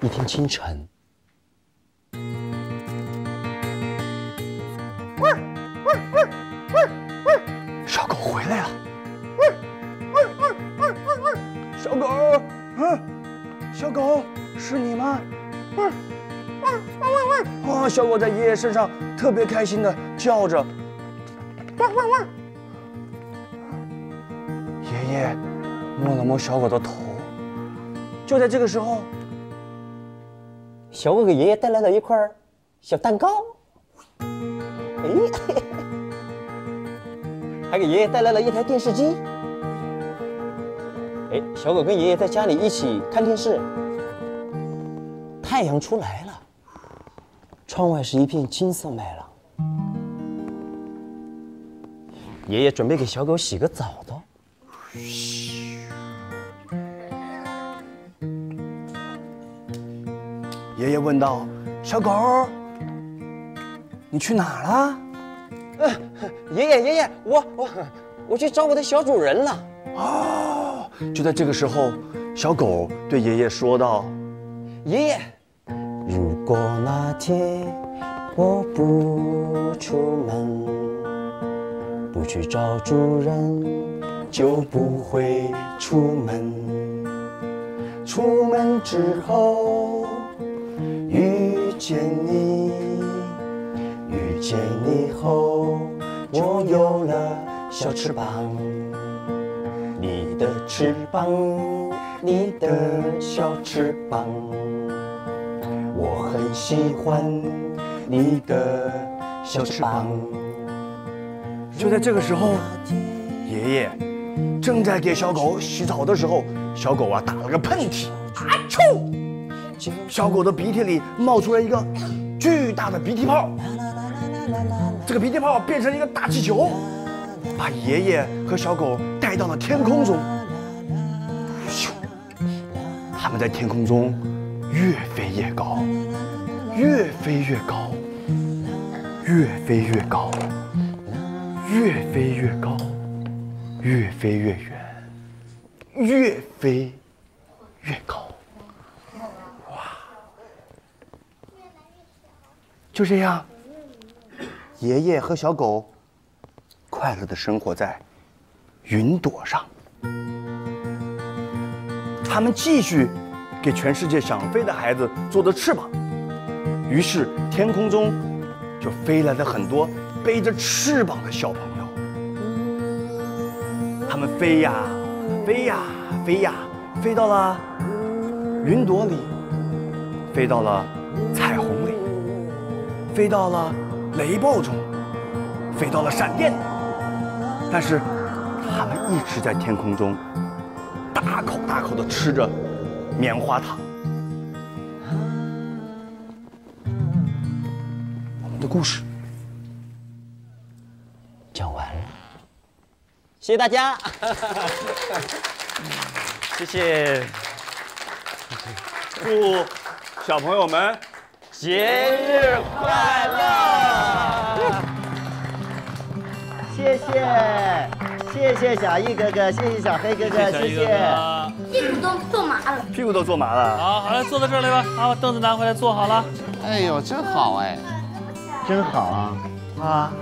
一天清晨， 小狗回来了。小狗，嗯，小狗是你吗？哦，小狗在爷爷身上特别开心的叫着。爷爷摸了摸小狗的头。就在这个时候， 小狗给爷爷带来了一块小蛋糕，哎，还给爷爷带来了一台电视机。哎，小狗跟爷爷在家里一起看电视。太阳出来了，窗外是一片金色麦浪。爷爷准备给小狗洗个澡的。 爷爷问道：“小狗，你去哪儿了？” 呃，爷爷，爷爷，我我我去找我的小主人了。 哦，就在这个时候，小狗对爷爷说道：“ 爷爷，如果那天我不出门，不去找主人，就不会出门。出门之后。”遇见你，遇见你后，我有了小翅膀。你的翅膀，你的小翅膀，我很喜欢你的小翅膀。 就在这个时候，爷爷正在给小狗洗澡的时候，小狗啊打了个喷嚏，啊啾！小狗的鼻涕里冒出来一个巨大的鼻涕泡，这个鼻涕泡变成一个大气球，把爷爷和小狗带到了天空中。咻！他们在天空中越飞越高，越飞越高，越飞越高，越飞越高，越飞越远，越飞越高。就这样，爷爷和小狗快乐地生活在云朵上。他们继续给全世界想飞的孩子做的翅膀，于是天空中就飞来了很多背着翅膀的小朋友。他们飞呀飞呀飞呀，飞到了云朵里，飞到了彩虹里。飞到了雷暴中，飞到了闪电里，但是他们一直在天空中大口大口地吃着棉花糖。我们的故事讲完了，谢谢大家，谢谢。 祝小朋友们节日快乐！ 谢谢，谢谢小易哥哥，谢谢小黑哥哥，谢谢。 屁股都坐麻了， 屁股都坐麻了。 好，好来坐到这儿来吧。啊，把凳子拿回来，坐好了。 哎呦，真好哎， 真好啊！啊。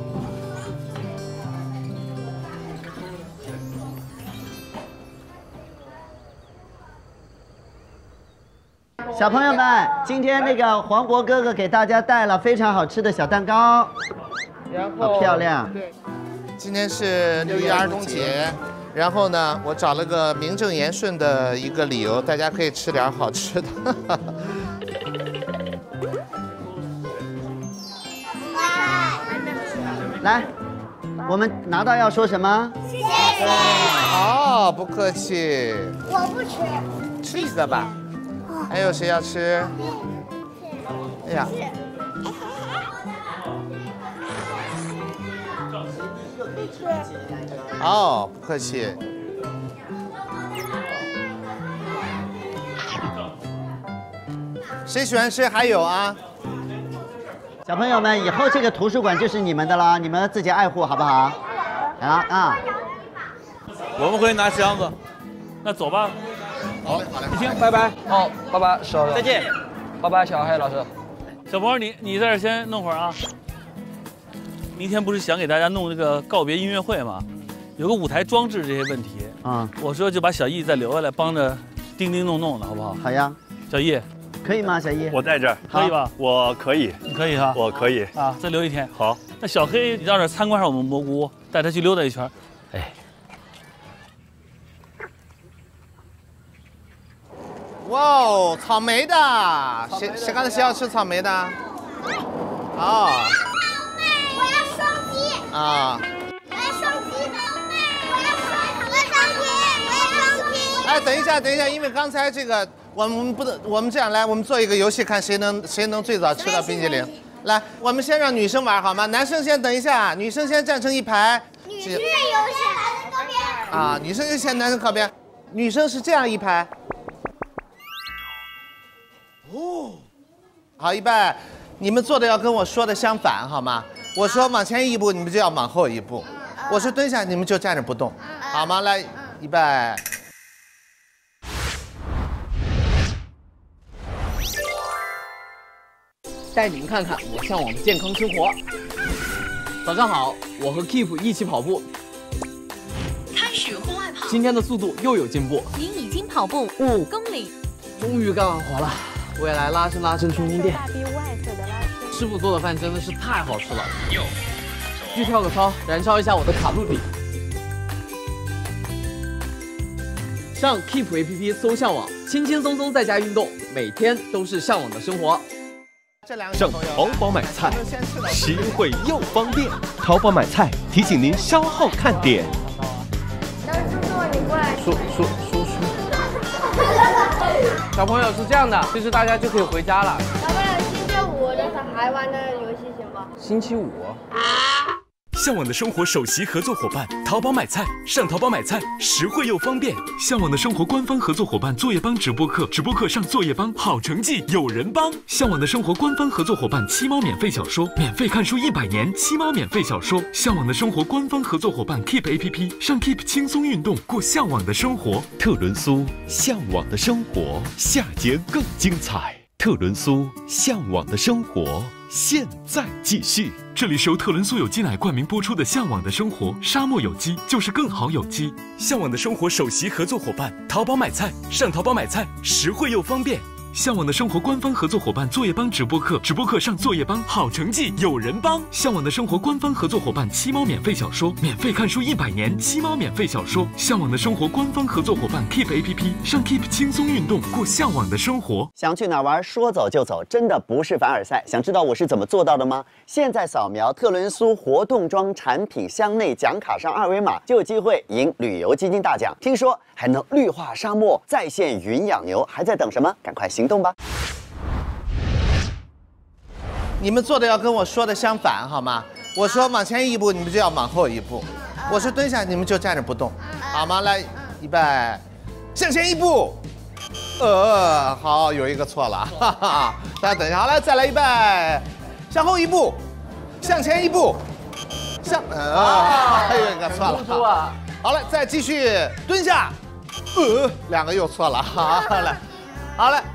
小朋友们，今天那个黄渤哥哥给大家带了非常好吃的小蛋糕， 然后好漂亮。 对，今天是六一儿童节，然后呢，我找了个名正言顺的一个理由，大家可以吃点好吃的。 来，我们拿到要说什么？ 谢谢。 哦，不客气。 我不吃。 吃一个吧。还有谁要吃？哎呀，哦，不客气。谁喜欢吃？还有啊， 小朋友们，以后这个图书馆就是你们的了，你们自己爱护好不好？好啊。 我们会拿箱子，那走吧。 好嘞，好嘞， 雨晴，拜拜。哦，拜拜，小再见。 拜拜，小黑老师。 小博，你你在这先弄会儿啊。明天不是想给大家弄这个告别音乐会吗？有个舞台装置这些问题啊，我说就把小易再留下来帮着叮叮弄弄的好不好？ 好呀， 小易， 可以吗？小易， 我在这儿， 可以吧？ 我可以， 你可以哈， 我可以啊，再留一天。 好， 那小黑，你到这儿参观上我们蘑菇屋，带他去溜达一圈。哎， 哇哦，草莓的，谁谁刚才谁要吃草莓的？哦。 我要双击。 啊。 我要双击。我要双，我要双击，我要双击。 哎，等一下，等一下，因为刚才这个，我们不能，我们这样来，我们做一个游戏，看谁能谁能最早吃到冰激凌。来，我们先让女生玩好吗？男生先等一下，女生先站成一排。 女生优先，男生靠边。 啊，女生优先，男生靠边。女生是这样一排。哦，好，预备，你们做的要跟我说的相反，好吗？我说往前一步，你们就要往后一步；我说蹲下，你们就站着不动，好吗？来，预备。 带你们看看我向往的健康生活。早上好，我和 Keep 一起跑步。 开始户外跑， 今天的速度又有进步。 您已经跑步五公里， 终于干完活了。我也来拉伸拉伸充充电。师傅做的饭真的是太好吃了。去跳个操，燃烧一下我的卡路里。上 Keep A P P 搜向往，轻轻松松在家运动，每天都是向往的生活。 上淘宝买菜，实惠又方便。淘宝买菜提醒您稍后看点。 然后叔叔，你过来。 叔叔叔叔。小朋友是这样的，其实大家就可以回家了。 小朋友，星期五的小孩玩的游戏行吗？ 星期五。 向往的生活首席合作伙伴淘宝买菜，上淘宝买菜实惠又方便。向往的生活官方合作伙伴作业帮直播课，直播课上作业帮，好成绩有人帮。向往的生活官方合作伙伴七猫免费小说，免费看书一百年，七猫免费小说。向往的生活官方合作伙伴 Keep A P P， 上 Keep 轻松运动，过向往的生活。特仑苏向往的生活，下节更精彩。特仑苏向往的生活，现在继续。这里是由特仑苏有机奶冠名播出的《向往的生活》，沙漠有机就是更好有机。向往的生活首席合作伙伴淘宝买菜，上淘宝买菜实惠又方便。向往的生活官方合作伙伴作业帮直播课，直播课上作业帮，好成绩有人帮。向往的生活官方合作伙伴七猫免费小说，免费看书一百年，七猫免费小说。向往的生活官方合作伙伴 Keep A P P， 上 Keep 轻松运动，过向往的生活。 想去哪儿玩，说走就走，真的不是凡尔赛。想知道我是怎么做到的吗？现在扫描特仑苏活动装产品箱内奖卡上二维码，就有机会赢旅游基金大奖。听说还能绿化沙漠，在线云养牛，还在等什么？赶快行动吧！ 你们做的要跟我说的相反，好吗？我说往前一步，你们就要往后一步；我说蹲下，你们就站着不动，好吗？来，预备，向前一步。呃，好，有一个错了，哈哈。大家等一下，好，来，再来预备，向后一步，向前一步，向，呃，还有一个错了。好了，再继续蹲下，呃，两个又错了，好来，好嘞，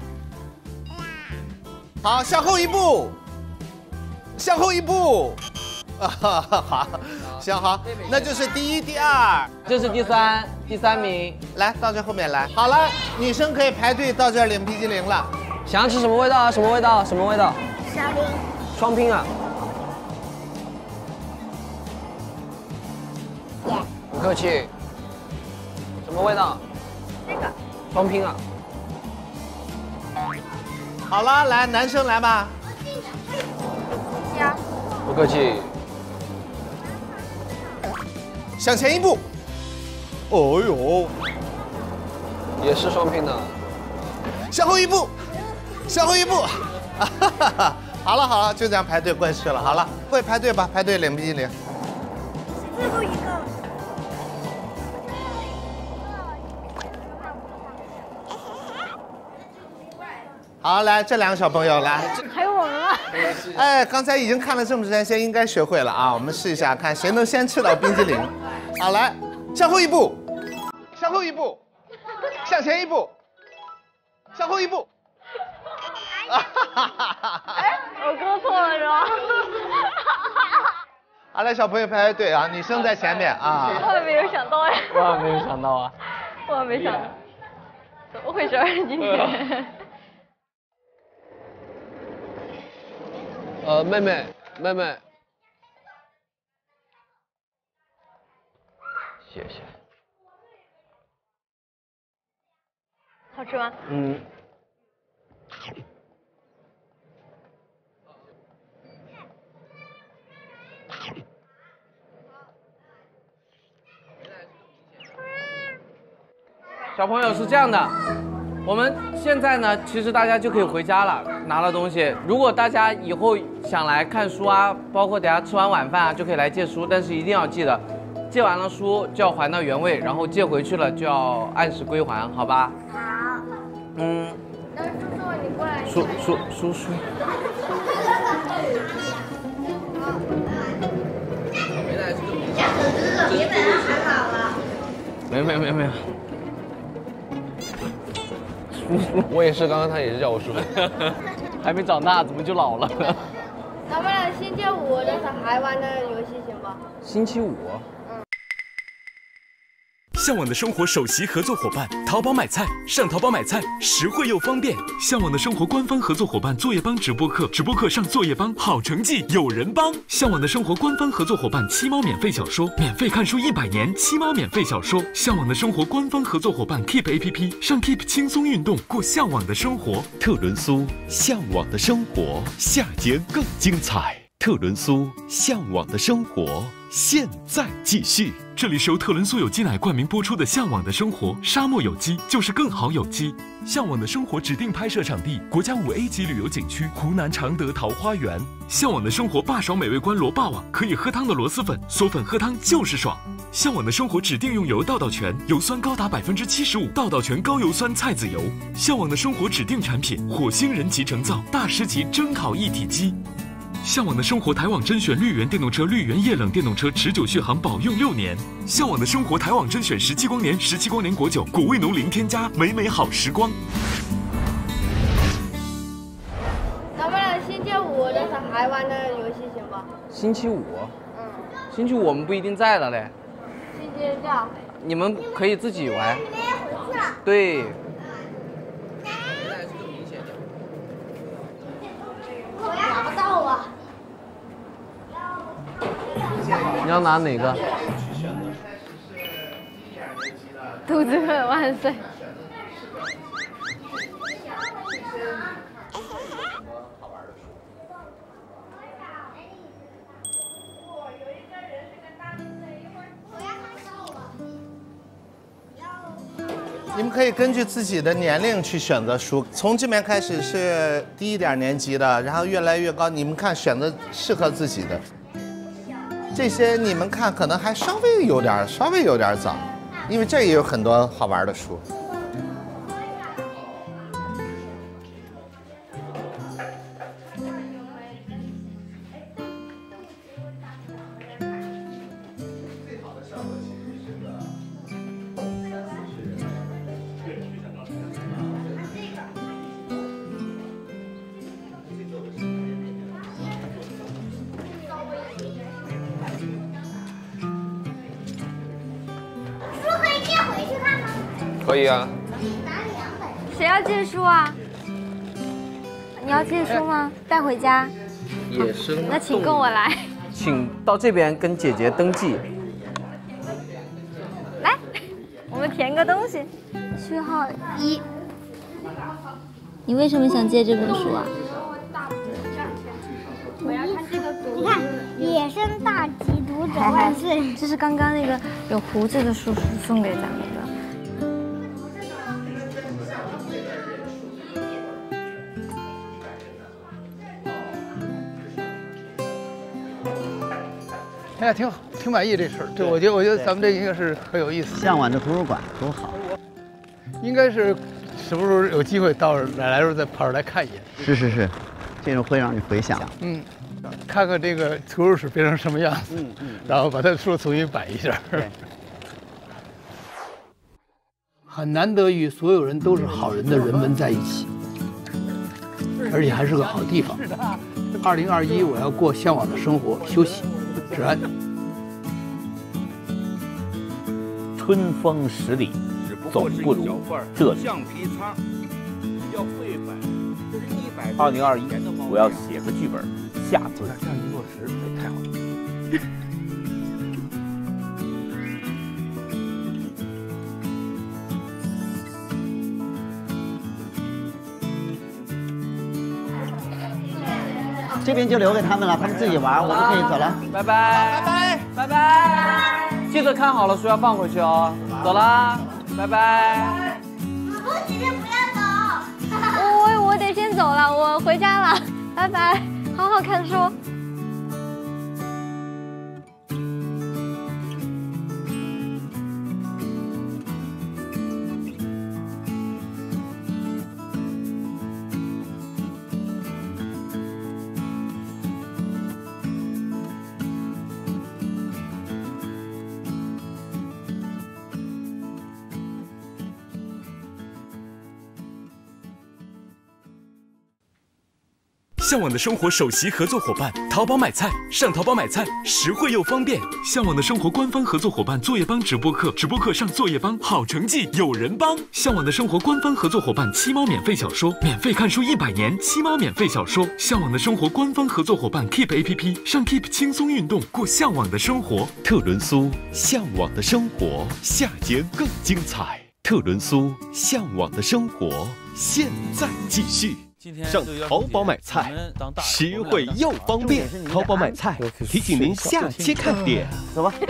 好，向后一步，向后一步，啊，好，行好，那就是第一、第二， 这是第三，第三名， 来到这后面来。好了，女生可以排队到这儿领冰激凌了。 想要吃什么味道啊？什么味道？什么味道？ 沙冰。 双拼啊。不客气。什么味道？ 这个。 双拼啊。 好了，来，男生来吧。 加。 不客气。 向前一步。哦呦。 也是双拼的。 向后一步。向后一步。好了好了，就这样排队过去了。好了，会排队吧？排队领冰激凌。 最后一个。 好，来这两个小朋友来， 还有我们吗？ 哎，刚才已经看了这么长时间，应该学会了啊。我们试一下，看谁能先吃到冰激凌。好，来，向后一步，向后一步，向前一步， 向后一步。 哎，我勾错了是吧？ 好了，小朋友排排队啊，女生在前面啊。 我也没有想到哎。 我也没有想到啊。 我也没想到，怎么回事今天？ 呃，妹妹，妹妹， 谢谢。 好吃吗？ 嗯。小朋友是这样的，我们现在呢，其实大家就可以回家了，拿了东西。如果大家以后想来看书啊，包括等下吃完晚饭啊，就可以来借书，但是一定要记得，借完了书就要还到原位，然后借回去了就要按时归还，好吧？ 好。 嗯。那叔叔你过来。 叔叔叔叔。 别本来很好了。 没有没有没有没有。 我也是，刚刚他也是叫我叔， 还没长大，怎么就老了？ 咱们俩星期五的小孩玩的游戏行吧？ 星期五。 向往的生活首席合作伙伴，淘宝买菜，上淘宝买菜实惠又方便。向往的生活官方合作伙伴，作业帮直播课，直播课上作业帮，好成绩有人帮。向往的生活官方合作伙伴，七猫免费小说，免费看书一百年，七猫免费小说。向往的生活官方合作伙伴 Keep A P P， 上 Keep 轻松运动，过向往的生活。 特仑苏，向往的生活，夏天更精彩。特仑苏，向往的生活，现在继续。 这里是由特仑苏有机奶冠名播出的《向往的生活》，沙漠有机就是更好有机。向往的生活指定拍摄场地：国家五 A 级旅游景区湖南常德桃花源。向往的生活霸爽美味关螺霸王，可以喝汤的螺蛳粉，嗦粉喝汤就是爽。向往的生活指定用油道道全，油酸高达百分之七十五，道道全高油酸菜籽油。向往的生活指定产品：火星人集成灶大师级蒸烤一体机。向往的生活台网甄选绿源电动车，绿源液冷电动车持久续航，保用六年。向往的生活台网甄选十七光年，十七光年果酒，果味浓零添加，美美好时光。 咱们俩星期五的小孩玩的游戏行吧？ 星期五。 嗯。 星期五我们不一定在了嘞。 星期六。 你们可以自己玩。对。 我拿不到啊。 你要拿哪个？ 兔子客万岁！ 你们可以根据自己的年龄去选择书，从这边开始是低一点年级的，然后越来越高，你们看选择适合自己的。这些你们看可能还稍微有点稍微有点早，因为这也有很多好玩的书。 可以啊。 谁要借书啊？你要借书吗？带回家。 野生。 那请跟我来。 请到这边跟姐姐登记。 来，我们填个东西。序号一。你为什么想借这本书啊？ 我要看这个图。你看，野生大吉读者万岁。 这是刚刚那个有胡子的叔叔送给咱们的。 哎呀，挺好，挺满意这事儿。对，我觉得，我觉得咱们这应该是很有意思。 向往的图书馆多好。 应该是什么时候有机会到来来时候再跑出来看一眼。 是是是，这种会让你回想。 嗯，看看这个图书室变成什么样子，嗯嗯，然后把它书重新摆一下。 对。 很难得与所有人都是好人的人们在一起，而且还是个好地方。二零二一，我要过向往的生活，休息，止安。 春风十里，总不如这里。二零二一，我要写个剧本，下次这样一落实，哎，太好了。 这边就留给他们了，他们自己玩，我们可以走了。 拜拜，拜拜，拜拜，记得看好了书要放回去哦。走啦，拜拜。 不，姐姐不要走。 我我得先走了，我回家了，拜拜，好好看书。 向往的生活首席合作伙伴，淘宝买菜，上淘宝买菜，实惠又方便。向往的生活官方合作伙伴，作业帮直播课，直播课上作业帮，好成绩有人帮。向往的生活官方合作伙伴，七猫免费小说，免费看书一百年，七猫免费小说。向往的生活官方合作伙伴 Keep A P P， 上 Keep 轻松运动，过向往的生活。 特仑苏向往的生活，下节更精彩。特仑苏向往的生活，现在继续。上淘宝买菜，实惠又方便。淘宝买菜提醒您下期看点。 走吧。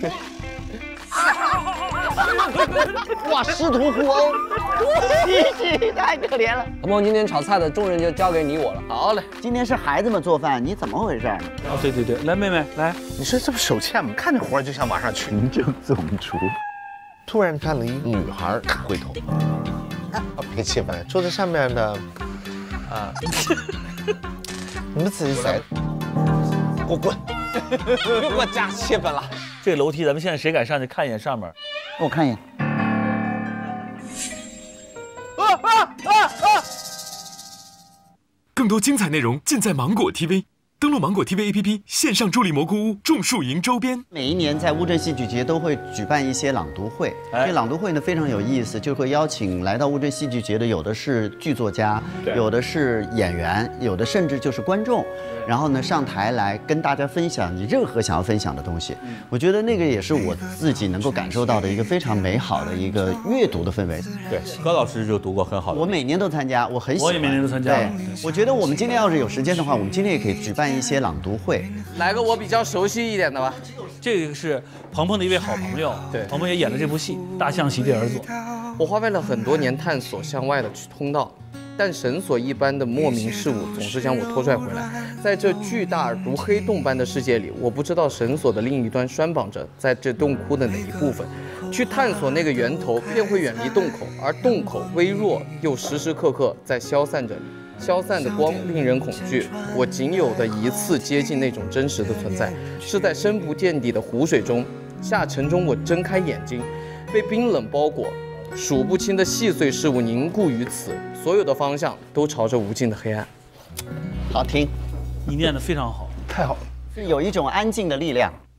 哇，师徒互殴，嘻嘻，太可怜了。 鹏鹏今天炒菜的重任就交给你我了。 好嘞，今天是孩子们做饭，你怎么回事呢？ 哦，对对对，来妹妹来， 你说这不手欠吗？看这活就想往上去。 行政总厨， 突然看了一女孩，咔回头，啊，别气愤，桌子上面的。啊！你们自己塞，给我滚！别给我加气氛了。 这个楼梯，咱们现在谁敢上去看一眼上面？ 我看一眼。 啊啊啊啊！更多精彩内容尽在芒果 T V。登录芒果 T V A P P 线上助力蘑菇屋种树营周边。 每一年在乌镇戏剧节都会举办一些朗读会， 哎、 这朗读会呢非常有意思，就会邀请来到乌镇戏剧节的，有的是剧作家，有的是演员，有的甚至就是观众，然后呢上台来跟大家分享你任何想要分享的东西。我觉得那个也是我自己能够感受到的一个非常美好的一个阅读的氛围。 对，何老师就读过很好的。 我每年都参加，我很喜欢。 我也每年都参加。 对，我觉得我们今天要是有时间的话，我们今天也可以举办一些朗读会。 来个我比较熟悉一点的吧。 这个是鹏鹏的一位好朋友，对，鹏鹏也演了这部戏《大象席地而坐》。 我花费了很多年探索向外的通道，但绳索一般的莫名事物总是将我拖拽回来。在这巨大如黑洞般的世界里，我不知道绳索的另一端拴绑着在这洞窟的哪一部分。去探索那个源头，便会远离洞口，而洞口微弱又时时刻刻在消散着。消散的光令人恐惧，我仅有的一次接近那种真实的存在，是在深不见底的湖水中。下沉中，我睁开眼睛，被冰冷包裹，数不清的细碎事物凝固于此，所有的方向都朝着无尽的黑暗。 好听， 你念得非常好， 太好了， 是有一种安静的力量。